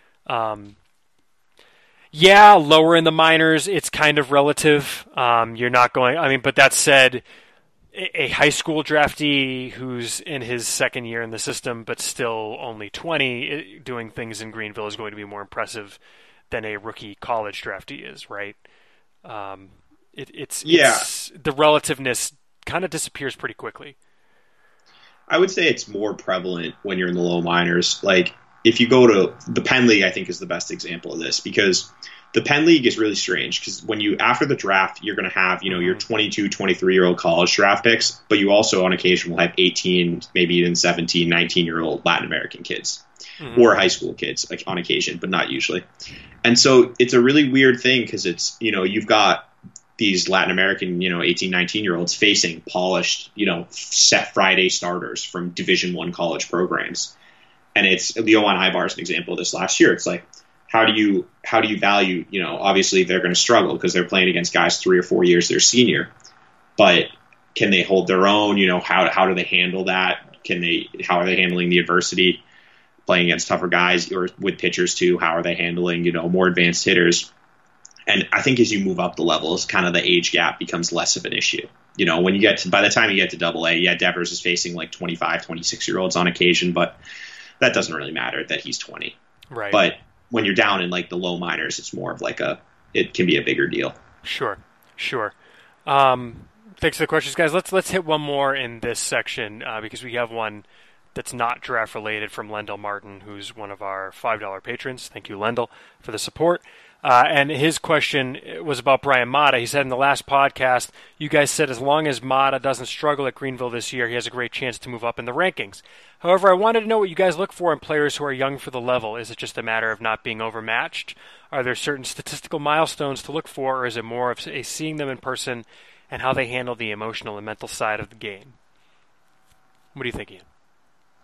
Lower in the minors, it's kind of relative. You're not going. I mean, but that said, a high school draftee who's in his second year in the system but still only 20 doing things in Greenville is going to be more impressive than a rookie college draftee is, right? It's the relativeness kind of disappears pretty quickly. I would say it's more prevalent when you're in the low minors. Like if you go to the Penn League, I think is the best example of this because the Penn League is really strange because when you, after the draft, you're going to have, your 22, 23-year-old college draft picks, but you also on occasion will have 18, maybe even 17, 19-year-old Latin American kids or high school kids like on occasion, but not usually. And so it's a really weird thing because it's, you've got these Latin American, 18, 19-year-olds facing polished, set Friday starters from Division I college programs. And it's Johan Ibar is an example of this last year. It's like, how do you value, obviously they're going to struggle because they're playing against guys 3 or 4 years their senior, but can they hold their own? How do they handle that? How are they handling the adversity playing against tougher guys or with pitchers too? How are they handling, more advanced hitters? And I think as you move up the levels, kind of the age gap becomes less of an issue. When you get to, by the time you get to AA, Devers is facing like 25, 26-year-olds on occasion, but that doesn't really matter that he's 20. Right. But when you're down in like the low minors, it's more of like it can be a bigger deal. Sure. Thanks for the questions, guys. Let's hit one more in this section because we have one that's not draft related from Lendell Martin, who's one of our $5 patrons. Thank you, Lendell, for the support. And his question was about Brian Mata. He said in the last podcast, you guys said as long as Mata doesn't struggle at Greenville this year, he has a great chance to move up in the rankings. However, I wanted to know what you guys look for in players who are young for the level. Is it just a matter of not being overmatched? Are there certain statistical milestones to look for, or is it more of seeing them in person and how they handle the emotional and mental side of the game? What do you think, Ian?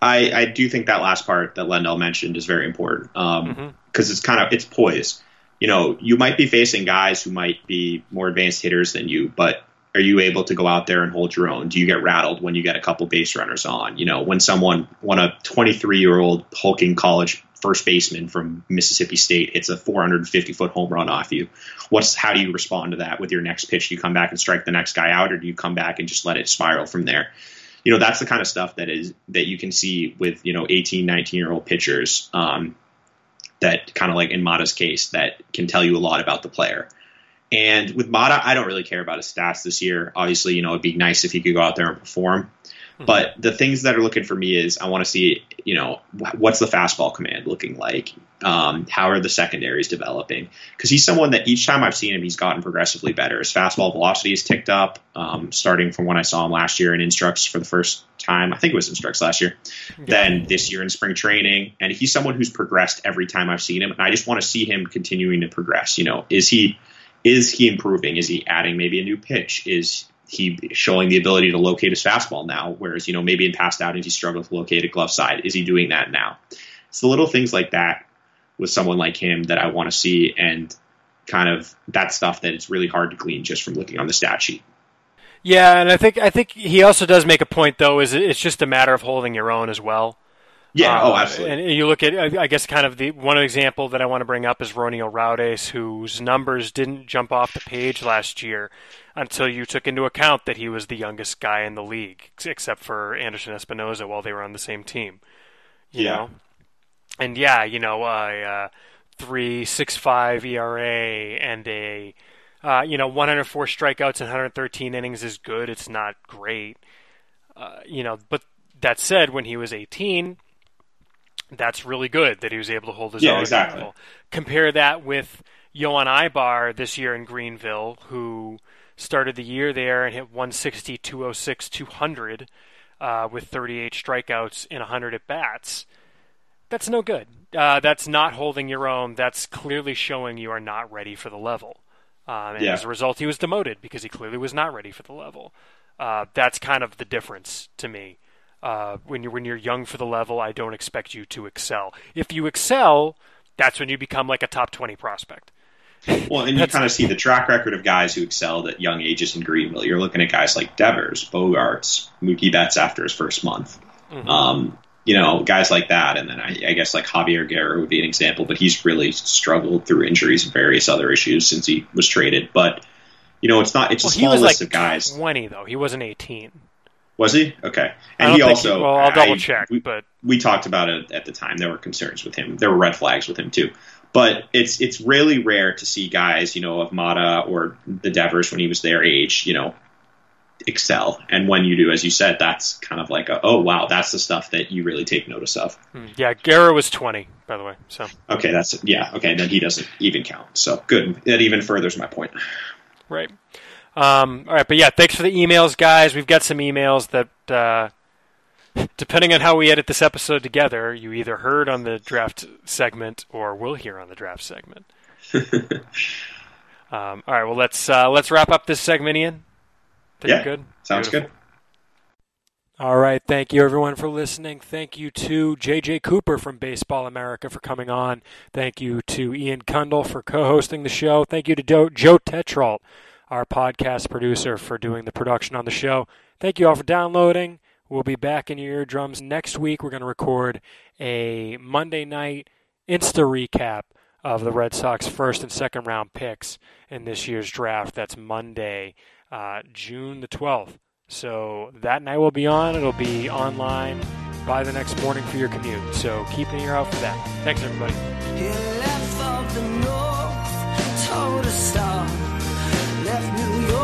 I do think that last part that Lendl mentioned is very important because it's poise. You might be facing guys who might be more advanced hitters than you, but are you able to go out there and hold your own? Do you get rattled when you get a couple base runners on? When a 23-year-old hulking college first baseman from Mississippi State hits a 450-foot home run off you, how do you respond to that with your next pitch? Do you come back and strike the next guy out, or do you come back and just let it spiral from there? That's the kind of stuff that you can see with 18, 19-year-old pitchers that kind of like in Mata's case that can tell you a lot about the player. And with Mata, I don't really care about his stats this year. Obviously, it'd be nice if he could go out there and perform. But the things that are looking for me is I want to see, what's the fastball command looking like? How are the secondaries developing? Because he's someone that each time I've seen him, he's gotten progressively better. His fastball velocity has ticked up, starting from when I saw him last year in Instructs for the first time. I think it was Instructs last year. Yeah. Then this year in spring training. And he's someone who's progressed every time I've seen him. And I just want to see him continuing to progress. Is he improving? Is he adding maybe a new pitch? Is he showing the ability to locate his fastball now? Whereas, maybe in past outings, he struggled to locate a glove side. Is he doing that now? It's the little things like that with someone like him that I want to see, and kind of that stuff that it's really hard to glean just from looking on the stat sheet. Yeah, and I think he also does make a point, though, is it's just a matter of holding your own as well. Yeah, absolutely. And you look at, I guess, kind of the one example that I want to bring up is Ronio Raudes, whose numbers didn't jump off the page last year until you took into account that he was the youngest guy in the league, except for Anderson Espinoza while they were on the same team. You know? And a 3.65 ERA and a 104 strikeouts and 113 innings is good. It's not great. But that said, when he was 18, that's really good that he was able to hold his own. Exactly. Level. Compare that with Yohan Ibar this year in Greenville, who started the year there and hit 160, 206, 200 with 38 strikeouts in 100 at-bats. That's no good. That's not holding your own. That's clearly showing you are not ready for the level. As a result, he was demoted because he clearly was not ready for the level. That's kind of the difference to me. When you're young for the level, I don't expect you to excel. If you excel, that's when you become like a top 20 prospect. Well, and you kind of see the track record of guys who excelled at young ages in Greenville. You're looking at guys like Devers, Bogarts, Mookie Betts after his first month. Guys like that. And then I guess like Javier Guerra would be an example, but he's really struggled through injuries and various other issues since he was traded. But, it's a small list of guys. 20, though. He wasn't 18. Was he? Okay. And he also... I'll double check. But we talked about it at the time. There were concerns with him. There were red flags with him, too. But it's really rare to see guys, of Mata or the Devers when he was their age, excel. And when you do, as you said, that's kind of like oh, wow, that's the stuff that you really take notice of. Yeah, Guerra was 20, by the way. So okay, okay, then he doesn't even count. So good. That even furthers my point. Right. All right, but yeah, thanks for the emails, guys. We've got some emails that, depending on how we edit this episode together, you either heard on the draft segment or will hear on the draft segment. All right, well, let's wrap up this segment, Ian. Think good? Sounds Beautiful. Good. All right, thank you, everyone, for listening. Thank you to J.J. Cooper from Baseball America for coming on. Thank you to Ian Kundle for co-hosting the show. Thank you to Joe Tetrault, our podcast producer, for doing the production on the show. Thank you all for downloading. We'll be back in your eardrums next week. We're going to record a Monday night Insta recap of the Red Sox first and second round picks in this year's draft. That's Monday, June the 12th. So that night will be on. It'll be online by the next morning for your commute. So keep an ear out for that. Thanks, everybody. He left for the north, told a star, left New York.